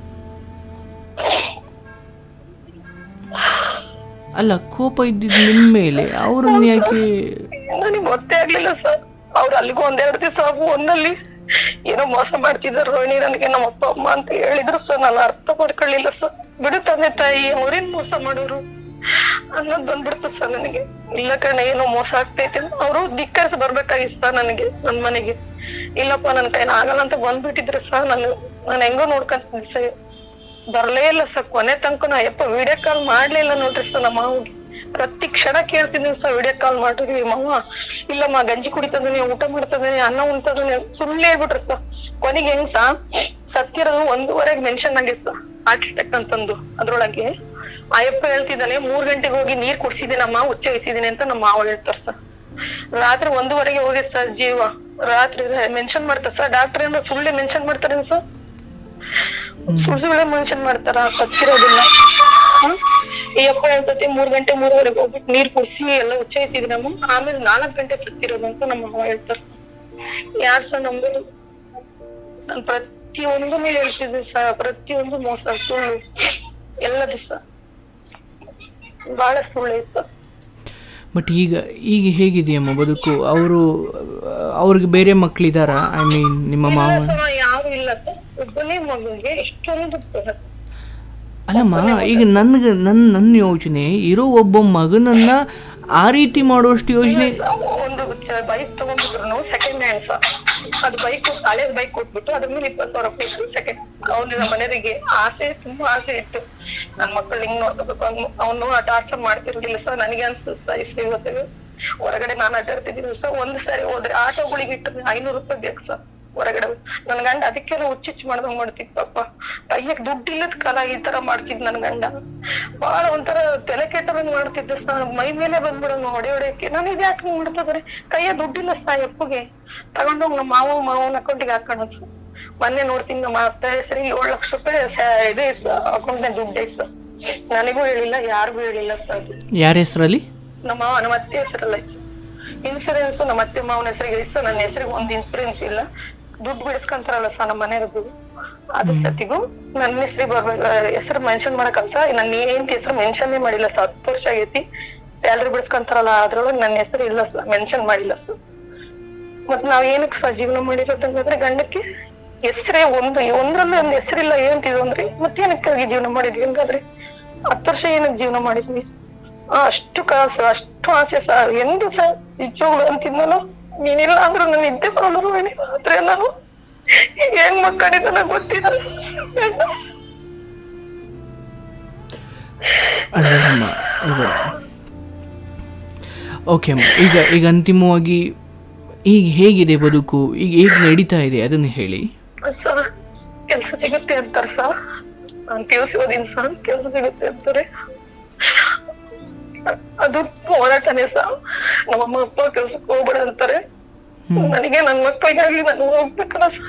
ಅಲ್ಲ, ಕೋಪ ಇದ್ದಿದ್ ನಿಮ್ ಮೇಲೆ, ಅವ್ರನ್ನ ಯಾಕೆ? ನನಗೆ ಗೊತ್ತೇ ಆಗ್ಲಿಲ್ಲ ಸರ್. ಅವ್ರು ಅಲ್ಲಿಗೂ ಒಂದೆರಡು ದಿವಸ ಒಂದಲ್ಲಿ ಏನೋ ಮೋಸ ಮಾಡ್ತಿದಾರ ರೋಹಿಣಿ ನನಗೆ ನಮ್ಮ ಅಪ್ಪ ಅಮ್ಮ ಅಂತ ಹೇಳಿದ್ರು ಸರ್. ನಾನು ಅರ್ಥ ಮಾಡ್ಕೊಳ್ಳಿಲ್ಲ ಸರ್. ಬಿಡು ತಂದೆ ತಾಯಿ, ಅವ್ರೇನ್ ಮೋಸ ಮಾಡೋರು ಅನ್ನೋದ್ ಬಂದ್ಬಿಡ್ತು ಸರ್ ನನಗೆ. ಇಲ್ಲ ಕಣ, ಏನೋ ಮೋಸ ಆಗ್ತೈತೆ. ಅವ್ರು ಧಿಕ್ಕರಿಸಿ ಬರ್ಬೇಕಾಗಿತ್ತು ಸರ್ ನನಗೆ, ನನ್ ಮನೆಗೆ. ಇಲ್ಲಪ್ಪ ನನ್ ಕೈನ ಆಗಲ್ಲ ಅಂತ ಬಂದ್ಬಿಟ್ಟಿದ್ರು ಸರ್. ನಾನು ನಾನು ಹೆಂಗೋ ನೋಡ್ಕೊಂತೀನಿ ಸರ್. ಬರ್ಲೇ ಇಲ್ಲ ಸರ್ ಕೊನೆ ತನಕ. ನಾ ಯಪ್ಪ ವಿಡಿಯೋ ಕಾಲ್ ಮಾಡ್ಲಿಲ್ಲ ನೋಡ್ರಿ ಸರ್ ನಮ್ಮ ಮಾವಿಗೆ. ಪ್ರತಿ ಕ್ಷಣ ಕೇಳ್ತಿದ್ದೀನಿ ಸರ್, ವಿಡಿಯೋ ಕಾಲ್ ಮಾಡ್ರಿ ಮಾವ. ಇಲ್ಲಮ್ಮ ಗಂಜಿ ಕುಡಿತದನಿ, ಊಟ ಮಾಡ್ತದನಿ, ಅನ್ನ ಉಣ್ತದನಿ, ಸುಳ್ಳು ಹೇಳ್ಬಿಟ್ರಿ ಸರ್. ಕೊನೆಗೆ ಹೆಂಗ್ ಸಾ ಸತ್ತಿರೋದು ಒಂದೂವರೆಗೆ ಮೆನ್ಷನ್ ಆಗಿದೆ ಸರ್, ಹಾರ್ಟ್ ಅಟ್ಯಾಕ್ ಅಂತಂದು. ಅದ್ರೊಳಗೆ ಅಯ್ಯಪ್ಪ ಹೇಳ್ತಿದ್ದಾನೆ ಮೂರ್ ಗಂಟೆಗೆ ಹೋಗಿ ನೀರ್ ಕುಡ್ಸಿದೀನಮ್ಮ, ಹುಚ್ಚ ವಹಿಸಿದೀನಿ ಅಂತ ನಮ್ಮ ಮಾವ ಹೇಳ್ತಾರ ಸರ್. ರಾತ್ರಿ ಒಂದೂವರೆಗೆ ಹೋಗಿ ಸರ್ ಜೀವ. ರಾತ್ರಿ ಮೆನ್ಷನ್ ಮಾಡ್ತಾರ ಸರ್. ಡಾಕ್ಟರ್ ಏನಾರ ಸುಳ್ಳೆ ಮೆನ್ಷನ್ ಮಾಡ್ತಾರೇನ್ ಸರ್? ಸುಳ್ಳು ಸುಳ್ಳೆ ಮೆನ್ಷನ್ ಮಾಡ್ತಾರ ಸತ್ತಿರೋದಿಲ್ಲ. ಹ್ಮ್ ಈ ಅಪ್ಪ ಹೇಳ್ತತಿ ಮೂರ್ ಗಂಟೆ ಮೂರುವರೆಗೆ ಹೋಗ್ಬಿಟ್ಟು ನೀರ್ ಕುಡ್ಸಿ ಎಲ್ಲ ಹುಚ್ಚ ಹಚ್ಚಿದ್ರಮ್ಮ, ಆಮೇಲೆ ನಾಲ್ಕ್ ಗಂಟೆ ಸತ್ತಿರೋದು ಅಂತ ನಮ್ಮ ಮಾವ ಹೇಳ್ತಾರ. ಯಾರ್ ಸರ್ ನಂಬೋದು? ನಾನ್ ಪ್ರತಿಯೊಂದು ಹೇಳ್ತಿದ್ದೆ ಸರ್, ಪ್ರತಿಯೊಂದು ಮೋಸ, ಸುಳ್ಳು, ಎಲ್ಲದು ಸರ್, ಬಹಳ ಸುಳ್ಳು ಸರ್. ಬಟ್ ಈಗ ಈಗ ಹೇಗಿದೆಯಮ್ಮ ಬದುಕು? ಅವರು ಅವ್ರಿಗೆ ಬೇರೆ ಮಕ್ಳಿದಾರ? ಐ ಮೀನ್ ನಿಮ್ಮ ಮಾವ? ಯಾರು ಇಲ್ಲ ಸರ್, ಒಬ್ಬನೇ ಮಗುಗೆ ಎಷ್ಟೊಂದು. ಅಲ್ಲಮ್ಮ, ಈಗ ನನ್ಗೆ ನನ್ನ ನನ್ನ ಯೋಚನೆ ಇರೋ ಒಬ್ಬ ಮಗನನ್ನ ಆ ರೀತಿ ಮಾಡುವಷ್ಟು ಯೋಚನೆ. ಒಂದು ಬೈಕ್ ತಗೊಂಡಿದ್ರು ಸೆಕೆಂಡ್ ಹ್ಯಾಂಡ್ ಸರ್. ಅದು ಬೈಕ್ ಹಳೆ ಬೈಕ್ ಕೊಟ್ಬಿಟ್ಟು ಅದ್ರ ಮೇಲೆ ಇಪ್ಪತ್ತು ಸಾವಿರ ರೂಪಾಯಿ ಸೆಕೆಂಡ್. ಅವ್ನ ಮನೆಯವರಿಗೆ ಆಸೆ, ತುಂಬಾ ಆಸೆ ಇತ್ತು ನನ್ ಮಕ್ಕಳು ಹಿಂಗ್ ನೋಡ್ಕೋಬೇಕು. ಅವನು ಟಾರ್ಚರ್ ಮಾಡ್ತಿರ್ಲಿಲ್ಲ ಸರ್. ನನಗೆ ಅನ್ಸುತ್ತಾ ಇಷ್ಟು ಇವತ್ತು ಹೊರಗಡೆ ನಾನು ಅಡ್ಡಾಡ್ತಿದ್ದೀನಿ ಸರ್. ಒಂದ್ ಸಾರಿ ಹೋದ್ರೆ ಆಟೋಗಳಿಗೆ ಇಟ್ಟರೆ ಐನೂರು ರೂಪಾಯಿ ಬೇಕು ಸರ್ ಹೊರಗಡೆ. ನನ್ ಗಂಡ ಅದಕ್ಕೆಲ್ಲ ಹುಚ್ಚಿಚ್ಚು ಮಾಡ್ದಂಗ್ ಮಾಡ್ತಿದ್ ಪಾಪ. ಕೈಯಾಗ ದುಡ್ಡು ಇಲ್ಲದ ಕಾಲ ಈ ತರ ಮಾಡ್ತಿದ್ ನನ್ ಗಂಡ. ಬಾಳ ಒಂಥರ ತಲೆ ಕೆಟ್ಟದಂಗ್ ಮಾಡ್ತಿದ್ದ ಸರ್. ಮೈ ಮೇಲೆ ಬಂದ್ಬಿಡಂಗ ಹೊಡೆ ಹೊಡೆಯಕ್ಕೆ. ನಾನು ಇದ್ ಯಾಕೆ ಮಾಡ್ತಿದ್ರೆ ಕೈಯ ದುಡ್ಡಿಲ್ಲ ಸಾ ಎಪ್ಪಗೆ ತಗೊಂಡೋಗ್ ನಮ್ಮ ಮಾವ ಮಾವನ ಅಕೌಂಟಿಗೆ ಹಾಕೋಣ ಸರ್. ಮೊನ್ನೆ ನೋಡ್ತೀನಿ ನಮ್ಮ ಅತ್ತ ಹೆಸರಿಗೆ ಏಳು ಲಕ್ಷ ರೂಪಾಯಿ ಇದೆ ಅಕೌಂಟ್ ನ ದುಡ್ಡು ಐತ್ ಸರ್. ನನಗೂ ಹೇಳಿಲ್ಲ ಯಾರಿಗೂ ಹೇಳಿಲ್ಲ ಸರ್. ಯಾರ ಹೆಸರಲ್ಲಿ? ನಮ್ಮ ಮಾವ ನಮ್ಮ ಅತ್ತೆ ಹೆಸರಲ್ಲ ಐತ್. ಇನ್ಸೂರೆನ್ಸ್ ನಮ್ಮ ಅತ್ತೆ ಮಾವನ ಹೆಸರಿಗೆ ಐತ್ ಸರ್. ನನ್ನ ಹೆಸರಿಗೆ ಒಂದ್ ಇನ್ಸೂರೆನ್ಸ್ ಇಲ್ಲ. ದುಡ್ಡು ಬಿಡಿಸ್ಕೊಂತಾರಲ್ಲ ಸರ್ ನಮ್ಮ ಮನೆಯವ್ರದ್ದು, ಅದ್ರ ಸತಿಗೂ ನನ್ನ ಹೆಸರಿಗೆ ಬರ್ಬೇಕು. ಹೆಸರು ಮೆನ್ಷನ್ ಮಾಡಕಲ್ಸ ನನ್ನ ಏನ್ ಹೆಸರು ಮೆನ್ಷನ್ನೇ ಮಾಡಿಲ್ಲ ಸರ್. ಹತ್ತು ವರ್ಷ ಆಗೈತಿ ಸ್ಯಾಲ್ರಿ ಬಿಡಿಸ್ಕೊಂತಾರಲ್ಲ ಅದ್ರೊಳಗೆ ನನ್ನ ಹೆಸರು ಇಲ್ಲ ಸರ್, ಮೆನ್ಷನ್ ಮಾಡಿಲ್ಲ ಸರ್. ಮತ್ ನಾವ್ ಏನಕ್ಕೆ ಸರ್ ಜೀವನ ಮಾಡಿರೋದಂಗಾದ್ರೆ ಗಂಡಕ್ಕೆ ಹೆಸರೇ ಒಂದು ಒಂದ್ರಲ್ಲಿ ಒಂದ್ ಹೆಸರಿಲ್ಲ ಏನಂತಿದ್ವು ಅಂದ್ರೆ ಮತ್ತೇನಕ್ಕಾಗಿ ಜೀವನ ಮಾಡಿದ್ವಿ ಹಂಗಾದ್ರೆ? ಹತ್ತು ವರ್ಷ ಏನಕ್ಕೆ ಜೀವನ ಮಾಡಿದ್ವಿ? ಅಷ್ಟು ಕಾಸು ಅಷ್ಟು ಆಸೆ ಸರ್. ಎಂದು ಸರ್ ನಿಜವಾಗ್ಲು ಅಂತಿದ್ನಲ್ಲ, ನೀನಿಲ್ಲ ಅಂದ್ರೂ ನಾನು ಇದ್ದೇ ಬರೋರು ಆದ್ರೆ ನಾನು ಹೆಂಗ್ ಮಕ್ಕಳಿದ್ದಾನ ಗೊತ್ತಿಲ್ಲ. ಓಕೆ ಅಮ್ಮ, ಈಗ ಈಗ ಅಂತಿಮವಾಗಿ ಈಗ ಹೇಗಿದೆ ಬದುಕು, ಈಗ ಹೇಗೆ ನಡೀತಾ ಇದೆ ಅದನ್ನ ಹೇಳಿ. ಸರ್ ಕೆಲ್ಸ ಸಿಗುತ್ತೆ ಅಂತಾರ ಸರ್. ನಾನ್ ಕೆಲ್ಸ ಓದಿನ ಸರ್, ಕೆಲ್ಸ ಸಿಗುತ್ತೆ ಅಂತಾರೆ. ಅದು ಹೋರಾಟನೇ ಸರ್. ನಮ್ಮಮ್ಮ ಅಪ್ಪ ಕೆಲ್ಸಕ್ಕೆ ಹೋಗ್ಬೇಡ ಅಂತಾರೆ. ನನಗೆ ನನ್ ಮಕ್ಕಳಿಗಾಗಿ ನಾನು ಹೋಗ್ಬೇಕಲ್ಲ ಸರ್.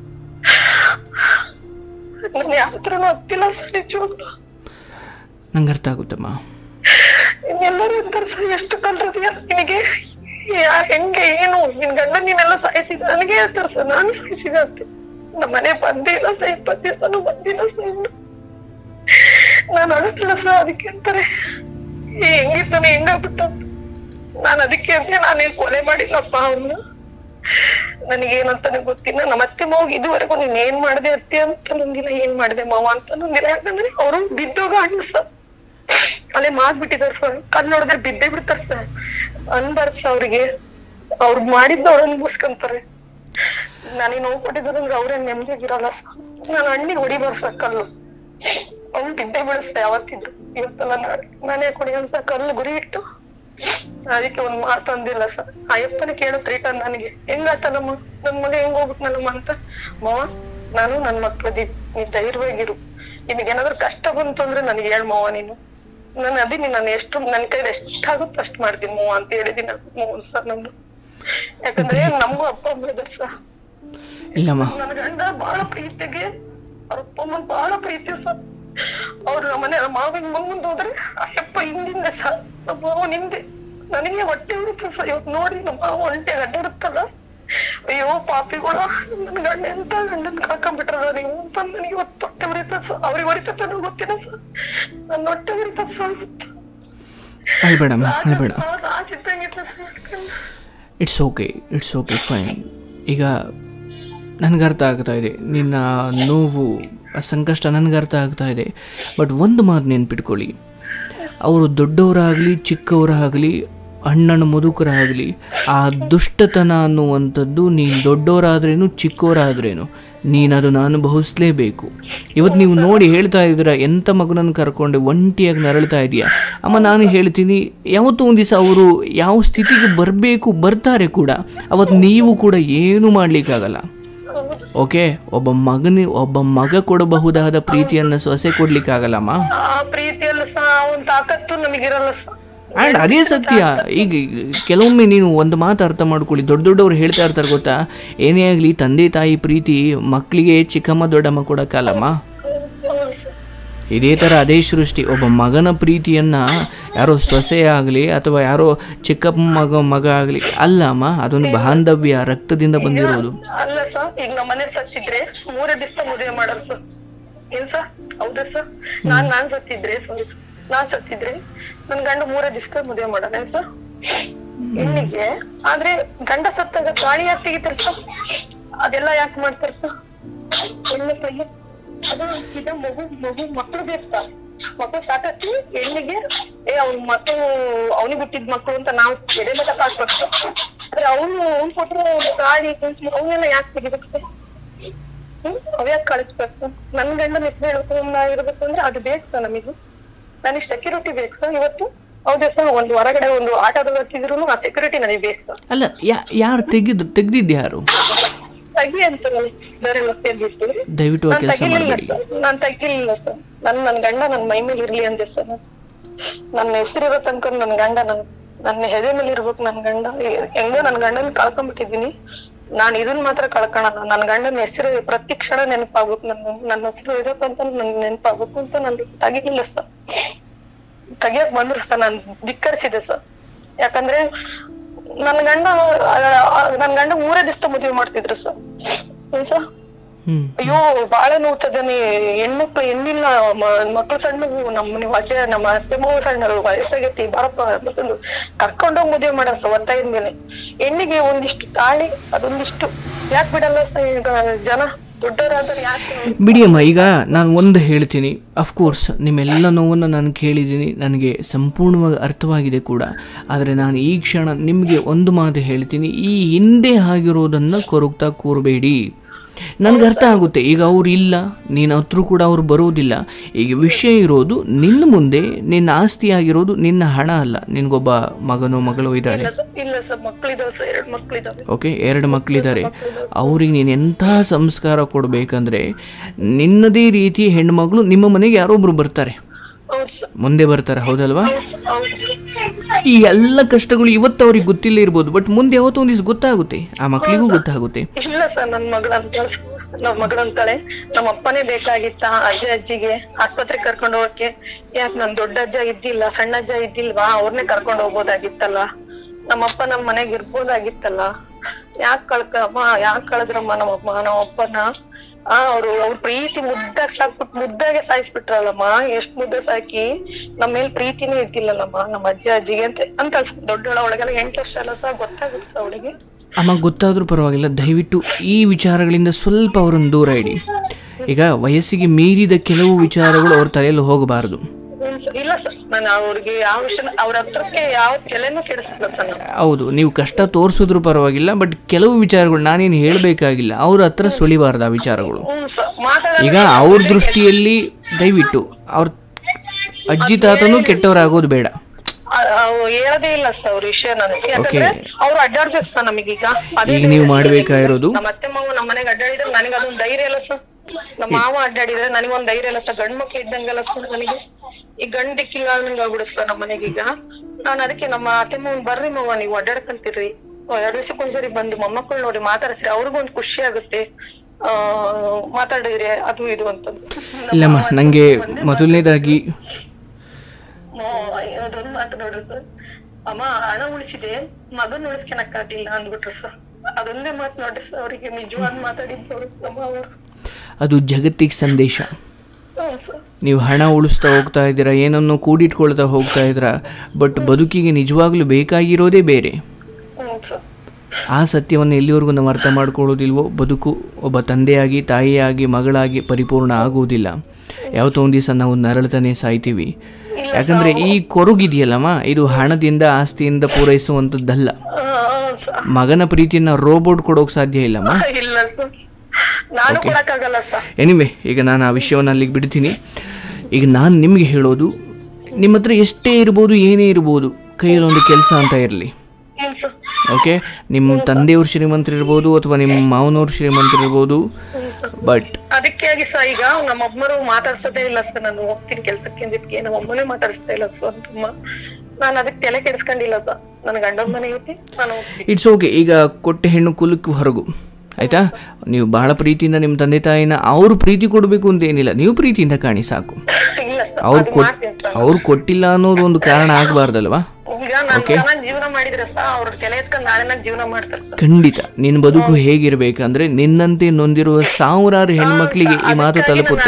ನನ್ ಯಾವ ಥರನೂ ಆಗ್ತಿಲ್ಲ ಸರ್ ನಿಜವಾಗ್ಲು. ನಂಗೆ ಅರ್ಥ ಆಗುತ್ತಮ್ಮ. ಎಲ್ಲರೂ ಅಂತಾರೆ ಸರ್ ಎಷ್ಟು ಕಲ್ರದಿಯ ನಿನಗೆ, ಹೆಂಗೆ ಏನು ನಿನ್ ಗಂಡ ನೀನೆಲ್ಲ ಸಾಯಿಸಿದ ನನಗೆ ಹೇಳ್ತಾರೆ ಸರ್. ನಾನು ಸಾಯಿಸಿದ ಅಂತ ನಮ್ಮ ಮನೆ ಬಂದೇ ಇಲ್ಲ ಸರ್. ಇಪ್ಪತ್ತು ದಿವಸನು ಬಂದಿಲ್ಲ ಸರ್. ನಾನು ಅಡಗಿಲ್ಲ ಸರ್. ಅದಕ್ಕೆ ಅಂತಾರೆ ಹೆಂಗಿದ್ದಾನೆ ಹೆಂಗಾಗ್ಬಿಟ್ಟ. ನಾನ್ ಅದಕ್ಕೆ ಅಂದ್ರೆ ನಾನೇನ್ ಕೊಲೆ ಮಾಡಿಲ್ಲಪ್ಪ ಅವನ್ನ. ನನಗೇನಂತಾನೆ ಗೊತ್ತಿಲ್ಲ. ನಮ್ಮ ಅತ್ತೆ ಮಾವ ಇದುವರೆಗೂ ನೀನ್ ಏನ್ ಮಾಡ್ದೆ ಅತ್ತೆ ಅಂತ ನಂದಿಲ್ಲ, ಏನ್ ಮಾಡ್ದೆ ಮಾವ ಅಂತ ನಂದಿಲ್ಲ. ಯಾಕಂದ್ರೆ ಅವರು ಬಿದ್ದೋಗ ಅಣ್ಣ ಸರ್, ಅಲ್ಲೇ ಮಾದ್ಬಿಟ್ಟಿದಾರ ಸರ್. ಕಣ್ ನೋಡಿದ್ರೆ ಬಿದ್ದೇ ಬಿಡ್ತಾರ ಸರ್. ಅನ್ಬಾರ್ದು ಸರ್ ಅವ್ರಿಗೆ. ಅವ್ರು ಮಾಡಿದ್ದ ಅವ್ರ ಅನ್ಭವಿಸ್ಕೊಂತಾರೆ. ನಾನೇನ್ ಹೋಗ್ಕೊಟ್ಟಿದ್ರಂದ್ರೆ ಅವ್ರೇನ್ ನೆಮ್ಮದಿಯಾಗಿರಲ್ಲ ಸರ್. ನಾನು ಅಣ್ಣಿಗೆ ಹೊಡಿಬಾರ ಸರ್ ಕಲ್ಲು. ಅವ್ನು ಬಿದ್ದೆ ಬಿಡಿಸ್ದೆ ಯಾವತ್ತಿದ್ರು. ಇವತ್ತೆಲ್ಲ ನಾಳೆ ನಾನೇ ಕೊಡಿ ಅನ್ಸ ಕಲ್ಲು ಗುರಿ ಇಟ್ಟು. ಅದಕ್ಕೆ ಒಂದ್ ಮಾತು ಅಂದಿಲ್ಲ ಸರ್. ಅಯ್ಯಪ್ಪನ ಕೇಳತ್ ರಿಟರ್ನ್ ನನಗೆ ಹೆಂಗಾತ ನಮ್ಮ ನನ್ ಮಗ ಹೆಂಗ್ ಹೋಗ್ಬಿಟ್ ನಮ್ಮ ಅಂತ. ಮಾವ ನಾನು ನನ್ ಮಕ್ಳದೀವಿ, ನೀನ್ ಧೈರ್ಯವಾಗಿರು. ನಿನಗೇನಾದ್ರು ಕಷ್ಟ ಬಂತು ಅಂದ್ರೆ ನನಗೆ ಹೇಳ್ ಮಾವ ನೀನು. ನಾನು ಅದೀನಿ, ನಾನು ಎಷ್ಟು ನನ್ ಕೈಲಿ ಎಷ್ಟಾಗುತ್ತೆ ಅಷ್ಟ್ ಮಾಡ್ತೀನಿ ಮಾವ ಅಂತ ಹೇಳಿದೀನಿ ಮೋಹನ್ ಸರ್ ನಮ್ದು. ಯಾಕಂದ್ರೆ ನಮ್ಮ ಅಪ್ಪ ಅಮ್ಮ ಇದಾರ ಸರ್. ನನ್ ಗಂಡ ಬಹಳ ಪ್ರೀತಿಗೆ ಅವ್ರ ಅಪ್ಪ ಅಮ್ಮನ್ ಬಹಳ ಪ್ರೀತಿ ಸರ್. ಅವ್ರ ನಮ್ಮನೆ ನಮ್ಮ ಮಾವಿನ ಮುಂದ್ ಹೋದ್ರೆ ಅಯ್ಯಪ್ಪ ಹಿಂದಿಂದೆ ಸರ್, ನಮ್ಮ ಮಾವ ನಿಂದೆ. ನನಗೆ ಹೊಟ್ಟೆ ಉರಿತ ಸರ್ ಇವತ್ತು ನೋಡಿ. ನಮ್ಮ ಮಾವ ಹೊಂಟೆ ಅಡ್ಡಾಡುತ್ತಲ್ಲ, ಅಯ್ಯೋ ಪಾಪಿಗಳ ನನ್ ಗಂಡ ಎಂತ ಗಂಡನ್ ಕಾಕೊಂಡ್ಬಿಟ್ರಲ್ಲ ನೀವು ಅಂತ ನನಗೆ ಇವತ್ತು ಹೊಟ್ಟೆ ಉರಿತ ಸರ್. ಅವ್ರಿಗೆ ಹೊರಿತ ನನಗೆ ಗೊತ್ತಿಲ್ಲ ಸರ್. ನನ್ನ ಹೊಟ್ಟೆ ಉರಿತ ಸರ್. ರಾಜ ಇದ್ದಂಗಿತ್ತು sir. It's okay, it's okay, fine. ಈಗ ನನಗೆ ಅರ್ಥ ಆಗ್ತಾ ಇದೆ ನಿನ್ನ ನೋವು, ಸಂಕಷ್ಟ ನನಗೆ ಅರ್ಥ ಆಗ್ತಾ ಇದೆ. ಬಟ್ ಒಂದು ಮಾತು ನೆನ್ಪಿಟ್ಕೊಳ್ಳಿ, ಅವರು ದೊಡ್ಡವರಾಗಲಿ ಚಿಕ್ಕವರಾಗಲಿ ಅಣ್ಣನ ಮುದುಕರಾಗಲಿ ಆ ದುಷ್ಟತನ ಅನ್ನುವಂಥದ್ದು ನೀನು ದೊಡ್ಡವರಾದ್ರೇನು ಚಿಕ್ಕವರಾದ್ರೇನು ನೀನು ಅದನ್ನು ಅನುಭವಿಸ್ಲೇಬೇಕು. ಇವತ್ತು ನೀವು ನೋಡಿ ಹೇಳ್ತಾ ಇದ್ದೀರಾ, ಎಂಥ ಮಗನನ್ನು ಕರ್ಕೊಂಡು ಒಂಟಿಯಾಗಿ ನರಳ್ತಾ ಇದೆಯಾ ಅಮ್ಮ. ನಾನು ಹೇಳ್ತೀನಿ, ಯಾವತ್ತೂ ಒಂದು ದಿವಸ ಅವರು ಯಾವ ಸ್ಥಿತಿಗೆ ಬರಬೇಕು ಬರ್ತಾರೆ ಕೂಡ, ಅವತ್ತು ನೀವು ಕೂಡ ಏನೂ ಮಾಡಲಿಕ್ಕಾಗಲ್ಲ. ಓಕೆ, ಒಬ್ಬ ಮಗನಿ ಒಬ್ಬ ಮಗ ಕೊಡಬಹುದಾದ ಪ್ರೀತಿಯನ್ನು ಸೊಸೆ ಕೊಡ್ಲಿಕ್ಕಾಗಲ್ಲಮ್ಮ. ಆ್ಯಂಡ್ ಅದೇ ಸತ್ಯ. ಈಗ ಕೆಲವೊಮ್ಮೆ ನೀನು ಒಂದು ಮಾತು ಅರ್ಥ ಮಾಡ್ಕೊಳ್ಳಿ, ದೊಡ್ಡ ದೊಡ್ಡವ್ರು ಹೇಳ್ತಾ ಇರ್ತಾರೆ ಗೊತ್ತಾ, ಏನೇ ಆಗಲಿ ತಂದೆ ತಾಯಿ ಪ್ರೀತಿ ಮಕ್ಕಳಿಗೆ ಚಿಕ್ಕಮ್ಮ ದೊಡ್ಡಮ್ಮ ಕೊಡೋಕ್ಕಲ್ಲಮ್ಮ. ಇದೇ ಥರ ಅದೇ ಸೃಷ್ಟಿ. ಒಬ್ಬ ಮಗನ ಪ್ರೀತಿಯನ್ನು ಯಾರೋ ಸೊಸೆ ಆಗಲಿ ಅಥವಾ ಯಾರೋ ಚಿಕ್ಕಪ್ಪ ಮಗ ಮಗ ಆಗಲಿ ಅಲ್ಲಮ್ಮ, ಅದೊಂದು ಬಾಂಧವ್ಯ, ರಕ್ತದಿಂದ ಬಂದಿರೋದು. ಅಲ್ಲ ಸರ್, ಈಗ ನಮ್ಮ ಮನೆ ಸತ್ತಿದ್ರೆ ಮೂರೇ ದಿವಸ ಮದುವೆ ಮಾಡೋದು ಸರ್. ಏನ್ ಸರ್? ಹೌದಾ ಸರ್? ನಾನ್ ನಾನ್ ಸತ್ತಿದ್ರೆ ಸಾರಿ ನಾನ್ ಸತ್ತಿದ್ರೆ ನನ್ ಗಂಡ ಮೂರೇ ದಿವಸ ಮದುವೆ ಮಾಡೋಣ ಸರ್ ಹೆಣ್ಣಿಗೆ. ಆದ್ರೆ ಗಂಡ ಸತ್ತಾಗ ಗಾಳಿ ಯಾಕೆ ತೆಗಿತಾರ ಸರ್? ಅದೆಲ್ಲ ಯಾಕೆ ಮಾಡ್ತಾರ ಸರ್? ಹೆಣ್ಣು ಕೈಗೆ ಅದು ಈಗ ಮಗು ಮಗು ಮಕ್ಳು ಬೇಕು ಸರ್. ಮಕ್ಳು ಸಾಕಿ ಹೆಣ್ಣಿಗೆ ಏ ಅವ್ನ ಮಕ್ಕಳು ಅವ್ನಿಗೆ ಹುಟ್ಟಿದ ಮಕ್ಳು ಅಂತ ನಾವು ಎಡೆ ಮಠ ಹಾಕ್ಬೇಕು. ಆದ್ರೆ ಅವನು ಅವ್ನ್ ಕೊಟ್ರೆ ಗಾಳಿ ಅವನ್ನೆಲ್ಲ ಯಾಕೆ ತೆಗಿಬೇಕು ಸರ್? ಹ್ಮ್ ಅವ್ಯಾಕೆ ಕಳಿಸ್ಬೇಕು? ನನ್ ಗಂಡ ನೆಟ್ಟು ಹೇಳ್ಕೊಂಡ ಇರ್ಬೇಕು ಅಂದ್ರೆ ಅದು ಬೇಕು ಸರ್ ನಮಗೆ. ನನಗೆ ಸೆಕ್ಯೂರಿಟಿ ಬೇಕು ಸರ್. ಇವತ್ತು ಹೌದು ಸರ್, ಒಂದು ಹೊರಗಡೆ ಒಂದು ಆಟೋದಲ್ಲಿ ಹತ್ತಿದ್ರು ಆ ಸೆಕ್ಯೂರಿಟಿ ನನಗೆ ಬೇಕು ಸರ್. ಅಲ್ಲ, ಯಾರು ತೆಗೆದು ತೆಗ್ದಿದ್ದು ಯಾರು? ತಗಿ ಅಂತ ಬೇರೆಲ್ಲ ಸೇರ್ಬಿಟ್ಟು ದಯವಿಟ್ಟು ಆ ಕೆಲಸ ಮಾಡಬೇಡಿ. ನಾನ್ ತೆಗಿಲಿಲ್ಲ ಸರ್. ನನ್ ನನ್ ಗಂಡ ನನ್ ಮೈ ಮೇಲೆ ಇರ್ಲಿ ಅಂದೆ ಸರ್. ನನ್ನ ಹೆಸರಿರೋ ತನಕ ನನ್ ಗಂಡ ನನ್ ನನ್ನ ಹೆದೆ ಮೇಲೆ ಇರ್ಬೇಕು. ನನ್ ಗಂಡ ಹೆಂಗೋ ನನ್ ಗಂಡನ ಕಳ್ಕೊಂಡ್ಬಿಟ್ಟಿದೀನಿ. ನಾನ್ ಇದನ್ ಮಾತ್ರ ಕಳ್ಕೊಳಲ್ಲ. ನನ್ ಗಂಡನ ಹೆಸರು ಪ್ರತಿ ಕ್ಷಣ ನೆನಪಾಗ್ಬೇಕು. ನನ್ ನನ್ನ ಹೆಸರು ಇರೋಕ್ಕಂತ ನನ್ ನೆನಪಾಗ್ಬೇಕು ಅಂತ ನನ್ ತೆಗಿಲಿಲ್ಲ ಸರ್. ತೆಗಿಯಕ್ ಬಂದ್ರು ಸರ್, ನಾನ್ ಧಿಕ್ಕರಿಸಿದೆ ಸರ್. ಯಾಕಂದ್ರೆ ನನ್ ಗಂಡ ನನ್ ಗಂಡ ಮೂರೇ ದಿವಸ ಮದುವೆ ಮಾಡ್ತಿದ್ರು ಸರ್. ಏನ್ ಸರ್, ಅಯ್ಯೋ ಬಾಳ ನೋಡ್ತದೇನೆ. ಹೆಣ್ಮಕ್ಳು ಹೆಣ್ಣಿಲ್ಲ, ಮಕ್ಳು ಸಣ್ಣವು. ನಮ್ಮ ನೀವು ಅಜ್ಜ ನಮ್ಮ ಅತ್ತೆ ಮಗು ಸಣ್ಣರು, ವಯಸ್ಸಾಗೈತಿ, ಬಾರಪ್ಪ ಮತ್ತೊಂದು ಕರ್ಕೊಂಡೋಗಿ ಮದುವೆ ಮಾಡಾರ ಸರ್. ಒತ್ತಾಯದ ಮೇಲೆ ಹೆಣ್ಣಿಗೆ ಒಂದಿಷ್ಟು ತಾಳಿ ಅದೊಂದಿಷ್ಟು ಯಾಕೆ ಬಿಡಲ್ಲ ಸರ್ ಈಗ ಜನ ದೊಡ್ಡವರಾದ್ರೆ ಯಾಕೆ ಬಿಡಿಯಮ್ಮ. ಈಗ ನಾನು ಒಂದು ಹೇಳ್ತೀನಿ, ಅಫ್ಕೋರ್ಸ್ ನಿಮ್ಮೆಲ್ಲ ನೋವನ್ನು ನಾನು ಕೇಳಿದ್ದೀನಿ, ನನಗೆ ಸಂಪೂರ್ಣವಾಗಿ ಅರ್ಥವಾಗಿದೆ ಕೂಡ. ಆದರೆ ನಾನು ಈ ಕ್ಷಣ ನಿಮಗೆ ಒಂದು ಮಾತು ಹೇಳ್ತೀನಿ, ಈ ಹಿಂದೆ ಆಗಿರೋದನ್ನು ಕೊರಗ್ತಾ ಕೂರಬೇಡಿ. ನನಗೆ ಅರ್ಥ ಆಗುತ್ತೆ, ಈಗ ಅವ್ರು ಇಲ್ಲ, ನೀನು ಹತ್ರ ಕೂಡ ಅವ್ರು ಬರೋದಿಲ್ಲ. ಈಗ ವಿಷಯ ಇರೋದು ನಿನ್ನ ಮುಂದೆ, ನಿನ್ನ ಆಸ್ತಿ ಆಗಿರೋದು ನಿನ್ನ ಹಣ ಅಲ್ಲ. ನಿನಗೊಬ್ಬ ಮಗನೋ ಮಗಳೋ ಇದ್ದಾರೆ, ಓಕೆ, ಎರಡು ಮಕ್ಕಳಿದ್ದಾರೆ. ಅವ್ರಿಗೆ ನೀನು ಎಂತಹ ಸಂಸ್ಕಾರ ಕೊಡಬೇಕಂದ್ರೆ, ನಿನ್ನದೇ ರೀತಿ ಹೆಣ್ಮಗಳು ನಿಮ್ಮ ಮನೆಗೆ ಯಾರೊಬ್ರು ಬರ್ತಾರೆ, ಮುಂದೆ ಬರ್ತಾರೆ, ಹೌದಲ್ವಾ? ಈ ಎಲ್ಲ ಕಷ್ಟಗಳು ಇವತ್ತು ಅವ್ರಿಗೆ ಗೊತ್ತಿಲ್ಲ ಇರ್ಬೋದು, ಬಟ್ ಮುಂದೆ ಯಾವತ್ತೋ ಒಂದ್ ದಿವಸ ಗೊತ್ತಾಗುತ್ತೆ, ಆ ಮಕ್ಳಿಗೂ ಗೊತ್ತಾಗುತ್ತೆ. ಇಲ್ಲ ಸರ್, ನನ್ ಮಗಳಂತ ನಮ್ ಮಗಳಂತಾಳೆ, ನಮ್ಮ ಅಪ್ಪನೇ ಬೇಕಾಗಿತ್ತ ಅಜ್ಜ ಅಜ್ಜಿಗೆ ಆಸ್ಪತ್ರೆಗೆ ಕರ್ಕೊಂಡು ಹೋಗಕ್ಕೆ. ಯಾಕೆ ನನ್ ದೊಡ್ಡ ಅಜ್ಜ ಇದ್ದಿಲ್ಲ, ಸಣ್ಣ ಅಜ್ಜ ಇದ್ದಿಲ್ವಾ, ಅವ್ರನ್ನೇ ಕರ್ಕೊಂಡು ಹೋಗ್ಬೋದಾಗಿತ್ತಲ್ಲ. ನಮ್ಮಪ್ಪ ನಮ್ ಮನೆಗ್ ಇರ್ಬೋದಾಗಿತ್ತಲ್ಲ. ಯಾಕೆ ಕಳ್ಕ ಅಮ್ಮ ಯಾಕೆ ಕಳೆದ್ರಮ್ಮ ನಮ್ಮಪ್ಪ ನಮ್ಮಪ್ಪನ? ಆ ಅವ್ರು ಅವ್ರ ಪ್ರೀತಿ ಮುದ್ದಾಗ್ ಸಾಕ್ಬಿಟ್ಟು ಮುದ್ದಾಗೆ ಸಾಯಿಸ್ಬಿಟ್ರಲ್ಲಮ್ಮ. ಎಷ್ಟ್ ಮುದ್ದೆ ಸಾಕಿ ನಮ್ಮ ಮೇಲ್ ಪ್ರೀತಿನೇ ಇದ್ದಿಲ್ಲಲ್ಲಮ್ಮ ನಮ್ಮ ಅಜ್ಜ ಅಜ್ಜಿಗೆ ಅಂತ ಅಂತ ದೊಡ್ಡೋಳ ಒಳಗೆಲ್ಲ ಎಂಟು ವರ್ಷ ಅಲ್ಲ ಸರ್, ಗೊತ್ತಾಗುತ್ತೆ ಸರ್ ಅವಳಿಗೆ. ಅಮ್ಮ ಗೊತ್ತಾದ್ರೂ ಪರವಾಗಿಲ್ಲ, ದಯವಿಟ್ಟು ಈ ವಿಚಾರಗಳಿಂದ ಸ್ವಲ್ಪ ಅವರನ್ನು ದೂರ ಇಡಿ. ಈಗ ವಯಸ್ಸಿಗೆ ಮೀರಿದ ಕೆಲವು ವಿಚಾರಗಳು ಅವ್ರ ತಲೆಯಲ್ಲಿ ಹೋಗಬಾರದು. ಇಲ್ಲ ಸರ್, ನಾನು ಅವ್ರಿಗೆ ಯಾವ ವಿಷಯ ಅವ್ರ ಹತ್ರಕ್ಕೆ ಯಾವ ತಲೆನೂ ಕೆಡಿಸಿಲ್ಲ ಸರ್. ಹೌದು, ನೀವು ಕಷ್ಟ ತೋರಿಸಿದ್ರು ಪರವಾಗಿಲ್ಲ, ಬಟ್ ಕೆಲವು ವಿಚಾರಗಳು ನಾನೇನು ಹೇಳಬೇಕಾಗಿಲ್ಲ, ಅವ್ರ ಹತ್ರ ಸುಳಿಬಾರ್ದು ಆ ವಿಚಾರಗಳು. ಈಗ ಅವ್ರ ದೃಷ್ಟಿಯಲ್ಲಿ ದಯವಿಟ್ಟು ಅವ್ರ ಅಜ್ಜಿ ತಾತನೂ ಕೆಟ್ಟವರಾಗೋದು ಬೇಡ. ಹೇಳದೇ ಇಲ್ಲ ಸರ್ ಅವ್ರ ವಿಷಯ ನನಗೆ. ಯಾಕಂದ್ರೆ ಅವ್ರು ಅಡ್ಡಾಡ್ಬೇಕು ಸರ್ ನಮಗೀಗ. ಈಗ ನೀವು ಮಾಡ್ಬೇಕಾಗಿರೋದು, ನಮ್ಮ ಅತ್ತೆ ಮಾವ ನಮ್ಮ ಮನೆಗೆ ಅಡ್ಡಾಡಿದ್ರೆ ನನಗೆ ಅದೊಂದು ಧೈರ್ಯ ಇಲ್ಲ ಸರ್. ನಮ್ಮ ಮಾವ ಅಡ್ಡಾಡಿದ್ರೆ ನನಗೊಂದ್ ಧೈರ್ಯ ಇಲ್ಲ ಸರ್. ಗಂಡ್ ಮಕ್ಳು ಇದ್ದಂಗಲ್ಲ ಸರ್ ನನಗೆ. ಈ ಗಂಡಿಕ್ಕಿಲ್ಲ ಅನ್ನಂಗ ಆಗ್ಬಿಡಿಸ್ ಸರ್ ನಮ್ಮ ಮನೆಗೀಗ. ನಾನ್ ಅದಕ್ಕೆ ನಮ್ಮ ಅತ್ತೆ ಮಾವನ್ ಬರ್ರಿ ಮಾವ ನೀವು ಅಡ್ಡಾಡ್ಕಂತೀರಿ, ಎರಡ್ ದಿವಸಕ್ಕೊಂದ್ಸರಿ ಬಂದು ಮೊಮ್ಮಕ್ಕಳು ನೋಡಿ ಮಾತಾಡ್ಸ್ರಿ, ಅವ್ರಿಗೊಂದು ಖುಷಿ ಆಗುತ್ತೆ, ಆ ಮಾತಾಡಿದ್ರೆ ಅದು ಇದು ಅಂತಂದು. ಇಲ್ಲಮ್ಮ, ನಂಗೆ ಮೊದಲನೇದಾಗಿ ಅದೊಂದು ಮಾತು ನೋಡ್ರಿ ಸರ್, ಅಮ್ಮ ಹಣ ಉಳಿಸಿದೆ ಮಗನ್ ಉಳಿಸ್ಕೊಳಕ್ಕಾಗ್ಲಿಲ್ಲ ಅಂದ್ಬಿಟ್ರು ಸರ್. ಅದೊಂದೇ ಮಾತು ನೋಡ್ರಿ ಸರ್, ಅವ್ರಿಗೆ ನಿಜವಾದ ಮಾತಾಡಿದ್ರು ಅಮ್ಮ ಅವರು. ಅದು ಜಗತ್ತಿಗೆ ಸಂದೇಶ. ನೀವು ಹಣ ಉಳಿಸ್ತಾ ಹೋಗ್ತಾ ಇದ್ದೀರಾ, ಏನನ್ನು ಕೂಡಿಟ್ಕೊಳ್ತಾ ಹೋಗ್ತಾ ಇದ್ದೀರಾ, ಬಟ್ ಬದುಕಿಗೆ ನಿಜವಾಗ್ಲೂ ಬೇಕಾಗಿರೋದೇ ಬೇರೆ. ಆ ಸತ್ಯವನ್ನು ಎಲ್ಲಿವರೆಗೂ ನಾವು ಅರ್ಥ ಮಾಡ್ಕೊಳ್ಳೋದಿಲ್ವೋ, ಬದುಕು ಒಬ್ಬ ತಂದೆಯಾಗಿ ತಾಯಿಯಾಗಿ ಮಗಳಾಗಿ ಪರಿಪೂರ್ಣ ಆಗುವುದಿಲ್ಲ. ಯಾವತ್ತೋ ಒಂದು ದಿವಸ ನಾವು ನರಳತಾನೆ ಸಾಯ್ತೀವಿ. ಯಾಕಂದರೆ ಈ ಕೊರಗಿದೆಯಲ್ಲಮ್ಮ, ಇದು ಹಣದಿಂದ ಆಸ್ತಿಯಿಂದ ಪೂರೈಸುವಂಥದ್ದಲ್ಲ. ಮಗನ ಪ್ರೀತಿಯನ್ನು ರೋಬೋಟ್ ಕೊಡೋಕೆ ಸಾಧ್ಯ ಇಲ್ಲಮ್ಮ. ಎನಿವೆ, ಈಗ ನಾನು ಆ ವಿಷಯವನ್ನು ಅಲ್ಲಿಗೆ ಬಿಡ್ತೀನಿ. ಈಗ ನಾನು ನಿಮಗೆ ಹೇಳೋದು, ನಿಮ್ಮ ಹತ್ರ ಎಷ್ಟೇ ಇರ್ಬೋದು ಏನೇ ಇರ್ಬೋದು, ಕೈಯಲ್ಲಿ ಒಂದು ಕೆಲಸ ಅಂತ ಇರಲಿ. ಓಕೆ, ನಿಮ್ಮ ತಂದೆಯವ್ರು ಶ್ರೀಮಂತರಿರ್ಬೋದು ಅಥವಾ ನಿಮ್ಮ ಮಾವನವ್ರು ಶ್ರೀಮಂತರಿರ್ಬೋದು, ಬಟ್ ಅದಕ್ಕೆ ಆಗಿ ಸರ್ ಈಗ ನಮ್ಮ ಅಮ್ಮರು ಮಾತಾಡ್ಸೋದೇ ಇಲ್ಲ ಸರ್. ನಾನು ಹೋಗ್ತೀನಿ ಕೆಲ್ಸಕ್ಕೆ ಅಂದಿದ್ಕೆ ನಮ್ಮ ಅಮ್ಮನೇ ಮಾತಾಡಿಸ್ತಾ ಇಲ್ಲ ಸರ್ ತುಂಬ. ನಾನು ಅದಕ್ಕೆ ತಲೆ ಕೆಡಿಸ್ಕೊಂಡಿಲ್ಲ ಸರ್. ನನ್ನ ಗಂಡನ ಮನೆ ಐತಿ, ನಾನು ಇಟ್ಸ್ ಓಕೆ. ಈಗ ಕೊಟ್ಟೆ ಹೆಣ್ಣು ಕುಲಕ್ಕೆ ಹೊರಗು, ಆಯ್ತಾ? ನೀವು ಬಹಳ ಪ್ರೀತಿಯಿಂದ ನಿಮ್ಮ ತಂದೆ ತಾಯಿನ ಅವ್ರು ಪ್ರೀತಿ ಕೊಡಬೇಕು ಅಂತ ಏನಿಲ್ಲ, ನೀವು ಪ್ರೀತಿಯಿಂದ ಕಾಣಿ ಸಾಕು. ಅವ್ರು ಕೊಟ್ ಅವ್ರು ಕೊಟ್ಟಿಲ್ಲ ಅನ್ನೋದು ಒಂದು ಕಾರಣ ಆಗಬಾರ್ದಲ್ವಾ? ಖಂಡಿತ ನಿನ್ನ ಬದುಕು ಹೇಗಿರ್ಬೇಕಂದ್ರೆ, ನಿನ್ನಂತೆ ನೊಂದಿರುವ ಸಾವಿರಾರು ಹೆಣ್ಮಕ್ಳಿಗೆ ಈ ಮಾತು ತಲುಪುತ್ತೆ.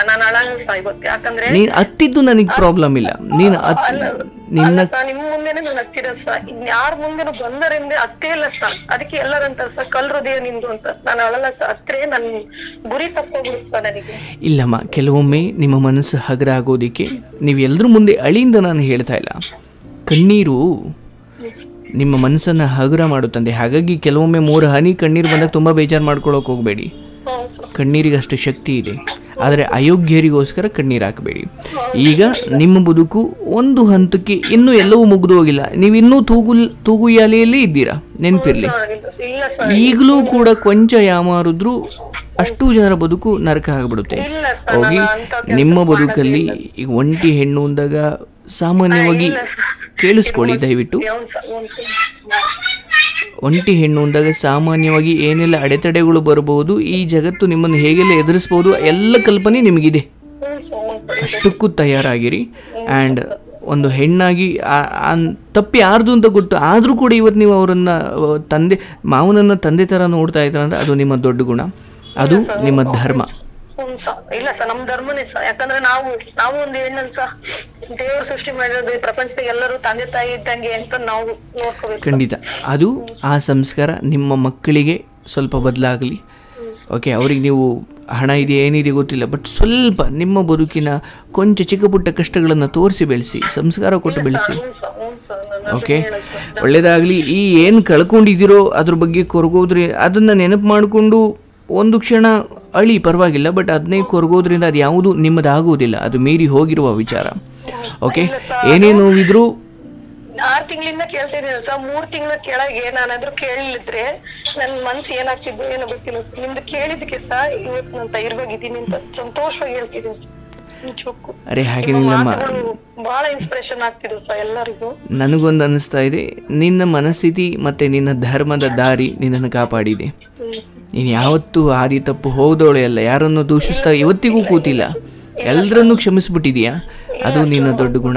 ನೀನ್ ಹತ್ತಿದ್ದು ನನಗೆ ಪ್ರಾಬ್ಲಮ್ ಇಲ್ಲ, ನೀನ್ ನಿನ್ನ ನಿಮ್ ಮುಂದೆನೆ ನಾನು ಹತ್ತಿರ ಸ ಯಾರ ಮುಂದೆನು ಬಂದರಿಂದ ಹತ್ತೇ ಇಲ್ಲ ಸ. ಅದಕ್ಕೆ ಎಲ್ಲರಂತಾರ ಸ ಕಲ್ ಹೃದಯ ನಿಂದು ಅಂತ. ನಾನು ಅಳಲ್ಲ ಸ, ಹತ್ರೇ ನನ್ ಗುರಿ ತಪ್ಪೋಗ್ಬಿಡುತ್ತೆ ಸ ನನಗೆ. ಇಲ್ಲಮ್ಮ, ಕೆಲವೊಮ್ಮೆ ನಿಮ್ಮ ಮನಸ್ಸು ಹಗರ ಆಗೋದಿಕ್ಕೆ ನೀವು ಎಲ್ರ ಮುಂದೆ ಅಳಿಯಿಂದ ನಾನು ಹೇಳ್ತಾ ಇಲ್ಲ. ಕಣ್ಣೀರು ನಿಮ್ಮ ಮನಸ್ಸನ್ನ ಹಗುರ ಮಾಡುತ್ತಂದೆ. ಹಾಗಾಗಿ ಕೆಲವೊಮ್ಮೆ ಮೂರು ಹನಿ ಕಣ್ಣೀರು ಬಂದಾಗ ತುಂಬಾ ಬೇಜಾರು ಮಾಡ್ಕೊಳಕ್ ಹೋಗ್ಬೇಡಿ. ಕಣ್ಣೀರಿಗೆ ಅಷ್ಟು ಶಕ್ತಿ ಇದೆ. ಆದರೆ ಅಯೋಗ್ಯರಿಗೋಸ್ಕರ ಕಣ್ಣೀರು ಹಾಕಬೇಡಿ. ಈಗ ನಿಮ್ಮ ಬದುಕು ಒಂದು ಹಂತಕ್ಕೆ ಇನ್ನೂ ಎಲ್ಲವೂ ಮುಗಿದು ಹೋಗಿಲ್ಲ, ನೀವು ಇನ್ನೂ ತೂಗು ತೂಗು ಎಲೆಯಲ್ಲೇ ಇದ್ದೀರಾ, ನೆನಪಿರಲಿ. ಈಗಲೂ ಕೂಡ ಕೊಂಚ ಯಾಮಾರಿದ್ರು ಅಷ್ಟು ಜನರ ಬದುಕು ನರಕ ಆಗಿಬಿಡುತ್ತೆ. ಹೋಗಿ ನಿಮ್ಮ ಬದುಕಲ್ಲಿ ಈಗ ಒಂಟಿ ಹೆಣ್ಣು ಅಂದಾಗ ಸಾಮಾನ್ಯವಾಗಿ ಕೇಳಿಸ್ಕೊಳ್ಳಿ ದಯವಿಟ್ಟು, ಒಂಟಿ ಹೆಣ್ಣು ಅಂದಾಗ ಸಾಮಾನ್ಯವಾಗಿ ಏನೆಲ್ಲ ಅಡೆತಡೆಗಳು ಬರಬಹುದು, ಈ ಜಗತ್ತು ನಿಮ್ಮನ್ನು ಹೇಗೆಲ್ಲ ಎದುರಿಸ್ಬೋದು ಎಲ್ಲ ಕಲ್ಪನೆ ನಿಮಗಿದೆ. ಅಷ್ಟಕ್ಕೂ ತಯಾರಾಗಿರಿ. ಆ್ಯಂಡ್ ಒಂದು ಹೆಣ್ಣಾಗಿ ತಪ್ಪಿ ಯಾರ್ದು ಅಂತ ಗೊತ್ತು, ಆದರೂ ಕೂಡ ಇವತ್ತು ನೀವು ಅವರನ್ನು ತಂದೆ ಮಾವನನ್ನು ತಂದೆ ಥರ ನೋಡ್ತಾ ಇದ್ದೀರ ಅಂದರೆ ಅದು ನಿಮ್ಮ ದೊಡ್ಡ ಗುಣ, ಅದು ನಿಮ್ಮ ಧರ್ಮ. ಇಲ್ಲ ಸರ್, ನಮ್ ಧರ್ಮನೇ ಸರ್. ಯಾಕಂದ್ರೆ ನಾವು ನಾವು ಒಂದು ಹೆಣ್ಣನ್ಸ ದೇವರು ಸೃಷ್ಟಿ ಮಾಡಿರೋದು ಪ್ರಪಂಚದಾಗ ಎಲ್ಲರೂ ತಂದೆ ತಾಯಿ ಇದ್ದಂಗೆ ಅಂತ ನಾವು ನೋಡ್ಕೋಬೇಕು. ಖಂಡಿತ ಅದು ಆ ಸಂಸ್ಕಾರ ನಿಮ್ಮ ಮಕ್ಕಳಿಗೆ ಸ್ವಲ್ಪ ಬದಲಾಗಲಿ. ಓಕೆ, ಅವ್ರಿಗೆ ನೀವು ಹಣ ಇದೆ ಏನಿದೆ ಗೊತ್ತಿಲ್ಲ, ಬಟ್ ಸ್ವಲ್ಪ ನಿಮ್ಮ ಬದುಕಿನ ಕೊಂಚ ಚಿಕ್ಕ ಪುಟ್ಟ ಕಷ್ಟಗಳನ್ನು ತೋರಿಸಿ ಬೆಳೆಸಿ, ಸಂಸ್ಕಾರ ಕೊಟ್ಟು ಬೆಳೆಸಿ. ಓಕೆ, ಒಳ್ಳೇದಾಗಲಿ. ಈ ಏನು ಕಳ್ಕೊಂಡಿದ್ದೀರೋ ಅದ್ರ ಬಗ್ಗೆ ಕೊರಗೋದ್ರಿ ಅದನ್ನು ನೆನಪು ಮಾಡಿಕೊಂಡು ಒಂದು ಕ್ಷಣ ಅಳಿ ಪರವಾಗಿಲ್ಲ, ಬಟ್ ಅದನ್ನೇ ಕೊರಗೋದ್ರಿಂದ ಅದು ಯಾವುದು ನಿಮ್ಮದಾಗುವುದಿಲ್ಲ, ಅದು ಮೀರಿ ಹೋಗಿರುವ ವಿಚಾರ. ಓಕೆ, ಏನೇ ನೋವಿದ್ರು ಆರ್ ತಿಂಗಳಿಂದ ಕೇಳ್ತೀನಿ ಸರ್, ಮೂರ್ ತಿಂಗಳ ಕೆಳಗೆ ನಾನಾದ್ರೂ ಕೇಳಿದ್ರೆ ನನ್ ಮನ್ಸು ಏನಾಗ್ತಿದ್ದು ಏನೋ ಗೊತ್ತಿಲ್ಲ. ನಿಮ್ದು ಕೇಳಿದಕ್ಕೆ ಸರ್ ಇವತ್ತು ನಾನು ತಯಾರಾಗಿದ್ದೀನಿ ಅಂತ ಸಂತೋಷವಾಗಿ ಹೇಳ್ತಿದ್ದೀನಿ ಸರ್. ಅರೆ ಹಾಗೇನಿಲ್ಲಮ್ಮ, ಬಹಳ ಇನ್ಸ್ಪಿರೇಷನ್ ಆಗ್ತಿದೆ ಸರ್ ಎಲ್ಲರಿಗೂ. ನನಗೊಂದು ಅನಿಸ್ತಾ ಇದೆ, ನಿನ್ನ ಮನಸ್ಥಿತಿ ಮತ್ತೆ ನಿನ್ನ ಧರ್ಮದ ದಾರಿ ನಿನ್ನನ್ನು ಕಾಪಾಡಿದೆ. ನೀನು ಯಾವತ್ತೂ ಹಾದಿ ತಪ್ಪು ಹೋದವಳೆ ಅಲ್ಲ, ಯಾರನ್ನು ದೂಷಿಸ್ತಾ ಇವತ್ತಿಗೂ ಕೂತಿಲ್ಲ, ಎಲ್ಲರನ್ನೂ ಕ್ಷಮಿಸ್ಬಿಟ್ಟಿದೀಯಾ, ಅದು ನಿನ್ನ ದೊಡ್ಡ ಗುಣ.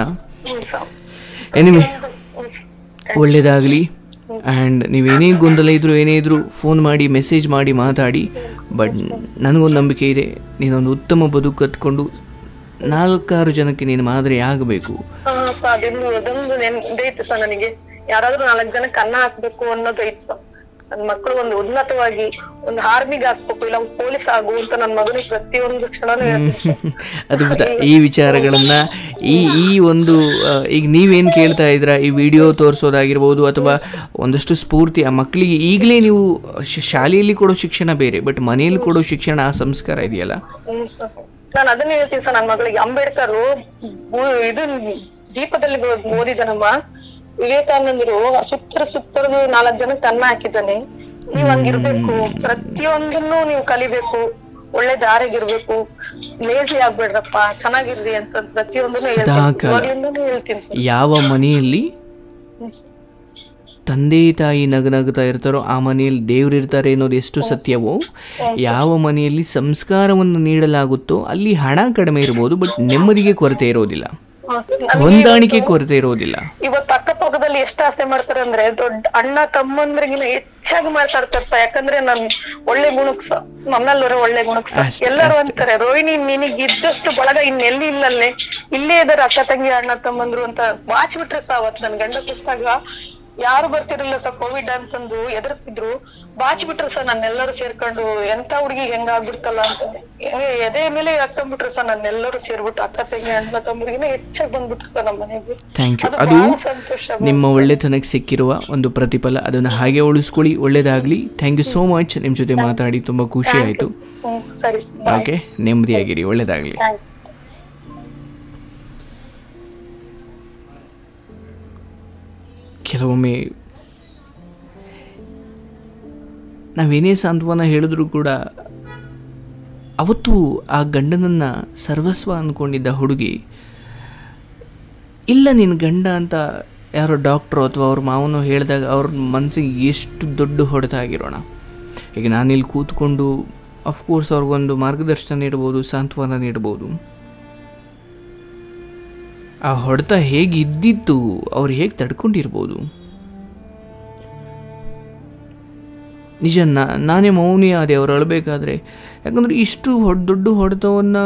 ಎನಿವೆ, ಒಳ್ಳೇದಾಗಲಿ. ಆ್ಯಂಡ್ ನೀವೇನೇ ಗೊಂದಲ ಇದ್ರು ಏನೇ ಇದ್ರು ಫೋನ್ ಮಾಡಿ ಮೆಸೇಜ್ ಮಾಡಿ ಮಾತಾಡಿ. ಬಟ್ ನನಗೊಂದು ನಂಬಿಕೆ ಇದೆ, ನೀನೊಂದು ಉತ್ತಮ ಬದುಕು ಕತ್ಕೊಂಡು ನಾಲ್ಕಾರು ಜನಕ್ಕೆ ನೀನು ಮಾದರಿ ಆಗಬೇಕು. ಅದೊಂದು ಇದೈತೆ ಸರ್, ನನಗೆ ಯಾರಾದ್ರೂ ನಾಲ್ಕು ಜನಕ್ಕೆ ಅನ್ನ ಹಾಕ್ಬೇಕು ಅನ್ನೋದು ಐತೆ ಸರ್. ನನ್ ಮಕ್ಕಳು ಒಂದು ಉನ್ನತವಾಗಿ ಒಂದು ಆರ್ಮಿಗೆ ಹಾಕ್ಬೇಕು, ಇಲ್ಲ ಪೊಲೀಸ್ ಆಗು ಅಂತ ನನ್ನ ಮಗನಿಗೆ ಪ್ರತಿಯೊಂದು ಕ್ಷಣನೂ ಹೇಳ್ತೀನಿ. ಅದ್ಭುತ. ಈ ವಿಚಾರಗಳನ್ನ ಈ ಈ ಒಂದು ಈಗ ನೀವೇನು ಕೇಳ್ತಾ ಇದ್ರ, ಈ ವಿಡಿಯೋ ತೋರಿಸೋದಾಗಿರ್ಬೋದು ಅಥವಾ ಒಂದಷ್ಟು ಸ್ಫೂರ್ತಿ ಆ ಮಕ್ಕಳಿಗೆ ಈಗಲೇ ನೀವು ಶಾಲೆಯಲ್ಲಿ ಕೊಡೋ ಶಿಕ್ಷಣ ಬೇರೆ, ಬಟ್ ಮನೆಯಲ್ಲಿ ಕೊಡೋ ಶಿಕ್ಷಣ ಆ ಸಂಸ್ಕಾರ ಇದೆಯಲ್ಲ. ಹ್ಮ್ ಸರ್, ನಾನು ಅದನ್ನೇ ಹೇಳ್ತೀನಿ ಸರ್ ನನ್ನ ಮಗಳಿಗೆ. ಅಂಬೇಡ್ಕರ್ ಇದು ದೀಪದಲ್ಲಿ ಓದಿದನಮ್ಮ, ವಿವೇಕಾನಂದರು ಸುತ್ತರ ಸುತ್ತರದು ನಾಲ್ಕು ಜನಕ್ಕೆ ಅನ್ನ ಹಾಕಿದ್ದಾನೆ. ನೀವ್ ಹಂಗಿರ್ಬೇಕು, ಪ್ರತಿಯೊಂದನ್ನು ನೀವು ಕಲಿಬೇಕು, ಒಳ್ಳೆ ದಾರಿಗಿರ್ಬೇಕು, ಲೇಜಿ ಆಗ್ಬೇಡ್ರಪ್ಪ, ಚೆನ್ನಾಗಿರ್ರಿ ಅಂತ ಪ್ರತಿಯೊಂದನ್ನು ಹೇಳ್ತೀನಿ. ಯಾವ ಮನೆಯಲ್ಲಿ ತಂದೆ ತಾಯಿ ನಗನಗ್ತಾ ಇರ್ತಾರೋ ಆ ಮನೆಯಲ್ಲಿ ದೇವ್ರು ಇರ್ತಾರೆ ಅನ್ನೋದು ಎಷ್ಟು ಸತ್ಯವೋ, ಯಾವ ಮನೆಯಲ್ಲಿ ಸಂಸ್ಕಾರವನ್ನು ನೀಡಲಾಗುತ್ತೋ ಅಲ್ಲಿ ಹಣ ಕಡಿಮೆ ಇರ್ಬೋದು, ಬಟ್ ನೆಮ್ಮದಿಗೆ ಕೊರತೆ ಇರೋದಿಲ್ಲ, ಹೊಂದಾಣಿಕೆ ಕೊರತೆ ಇರೋದಿಲ್ಲ. ಇವತ್ತು ಅಕ್ಕಪಕ್ಕದಲ್ಲಿ ಎಷ್ಟು ಆಸೆ ಮಾಡ್ತಾರೆ ಅಂದ್ರೆ ದೊಡ್ಡ ಅಣ್ಣ ತಮ್ಮಂದ್ರಿಗಿನ ಹೆಚ್ಚಾಗಿ ಮಾತಾಡ್ತಾರೆ ಸರ್. ಯಾಕಂದ್ರೆ ನನ್ ಒಳ್ಳೆ ಗುಣಕ್ಸ ನನ್ನಲ್ಲವರ ಒಳ್ಳೆ ಗುಣಕ್ಸ ಎಲ್ಲರೂ ಅಂತಾರೆ, ರೋಹಿಣಿ ನಿನಗ್ ಇದ್ದಷ್ಟು ಬಳಗ ಇನ್ನೆಲ್ಲಿ ಇಲ್ಲಲ್ಲೇ, ಇಲ್ಲೇ ಇದಾರೆ ಅಕ್ಕ ತಂಗಿ ಅಣ್ಣ ತಮ್ಮಂದ್ರು ಅಂತ ಬಾಚ್ಬಿಟ್ರೆ ಸ. ಅವತ್ ನನ್ ಗಂಡ ಕೂತಾಗ ಯಾರು ಬರ್ತಿರಲಿಲ್ಲ ಸರ್, ಕೋವಿಡ್ ಅಂತಂದು ಎದುರ್ತಿದ್ರು, ಬಾಚ್ಬಿಟ್ರು ಸರ್ ನನ್ನೆಲ್ಲರೂ ಸೇರ್ಕೊಂಡು. ಎಂತ ಹುಡುಗಿ ಹೆಂಗ ಆಗ್ಬಿಡ್ತಲ್ಲ ಅಂತ ಎದೆ ಮೇಲೆ ಹಾಕೊಂಡ್ಬಿಟ್ರು ಸರ್ ನನ್ನೆಲ್ಲರೂ ಸೇರ್ಬಿಟ್ಟು. ಅಕ್ಕ ತಂಗಿ ಅಣ್ಣ ತಮ್ಮರಿಗಿನ ಹೆಚ್ಚಾಗಿ ಬಂದ್ಬಿಟ್ರು ಸರ್ ನಮ್ಮ ಮನೆಗೆ. Thank you. ಅದು ನಿಮ್ಮ ಒಳ್ಳೆತನಕ್ಕೆ ಸಿಕ್ಕಿರುವ ಒಂದು ಪ್ರತಿಫಲ, ಅದನ್ನು ಹಾಗೆ ಉಳಿಸ್ಕೊಳ್ಳಿ. ಒಳ್ಳೇದಾಗ್ಲಿ. Thank you so much. ನಿಮ್ಮ ಜೊತೆ ಮಾತಾಡಿ ತುಂಬಾ ಖುಷಿ ಆಯ್ತು. ಓಕೆ, ನೆಮ್ಮದಿಯಾಗಿರಿ. ಒಳ್ಳೇದಾಗ್ಲಿ. ಕೆಲವೊಮ್ಮೆ ನಾವೇನೇ ಸಾಂತ್ವನ ಹೇಳಿದ್ರು ಕೂಡ ಅವತ್ತು ಆ ಗಂಡನನ್ನು ಸರ್ವಸ್ವ ಅಂದ್ಕೊಂಡಿದ್ದ ಹುಡುಗಿ, ಇಲ್ಲ ನಿನ್ನ ಗಂಡ ಅಂತ ಯಾರೋ ಡಾಕ್ಟ್ರು ಅಥವಾ ಅವ್ರ ಮಾವನೋ ಹೇಳಿದಾಗ ಅವ್ರ ಮನಸ್ಸಿಗೆ ಎಷ್ಟು ದೊಡ್ಡ ಹೊಡೆತ ಆಗಿರೋಣ. ಈಗ ನಾನಿಲ್ಲಿ ಕೂತ್ಕೊಂಡು ಅಫ್ಕೋರ್ಸ್ ಅವ್ರಿಗೊಂದು ಮಾರ್ಗದರ್ಶನ ನೀಡ್ಬೋದು, ಸಾಂತ್ವನ ನೀಡ್ಬೋದು. ಆ ಹೊಡೆತ ಹೇಗಿದ್ದಿತ್ತು, ಅವ್ರು ಹೇಗೆ ತಡ್ಕೊಂಡಿರ್ಬೋದು. ನಿಜ, ನಾನೇ ಮೌನಿ ಆದೆ ಅವ್ರು ಅಳಬೇಕಾದ್ರೆ. ಯಾಕಂದರೆ ಇಷ್ಟು ಹೊಡ್ ದೊಡ್ಡ ಹೊಡೆತವನ್ನು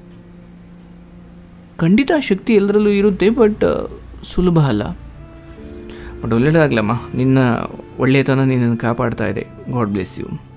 ಖಂಡಿತ ಶಕ್ತಿ ಎಲ್ಲರಲ್ಲೂ ಇರುತ್ತೆ, ಬಟ್ ಸುಲಭ ಅಲ್ಲ. ಬಟ್ ಒಳ್ಳೆಯದಾಗಲಮ್ಮ, ನಿನ್ನ ಒಳ್ಳೆಯತನ ನಿನ್ನನ್ನು ಕಾಪಾಡ್ತಾ ಇದೆ. God bless you.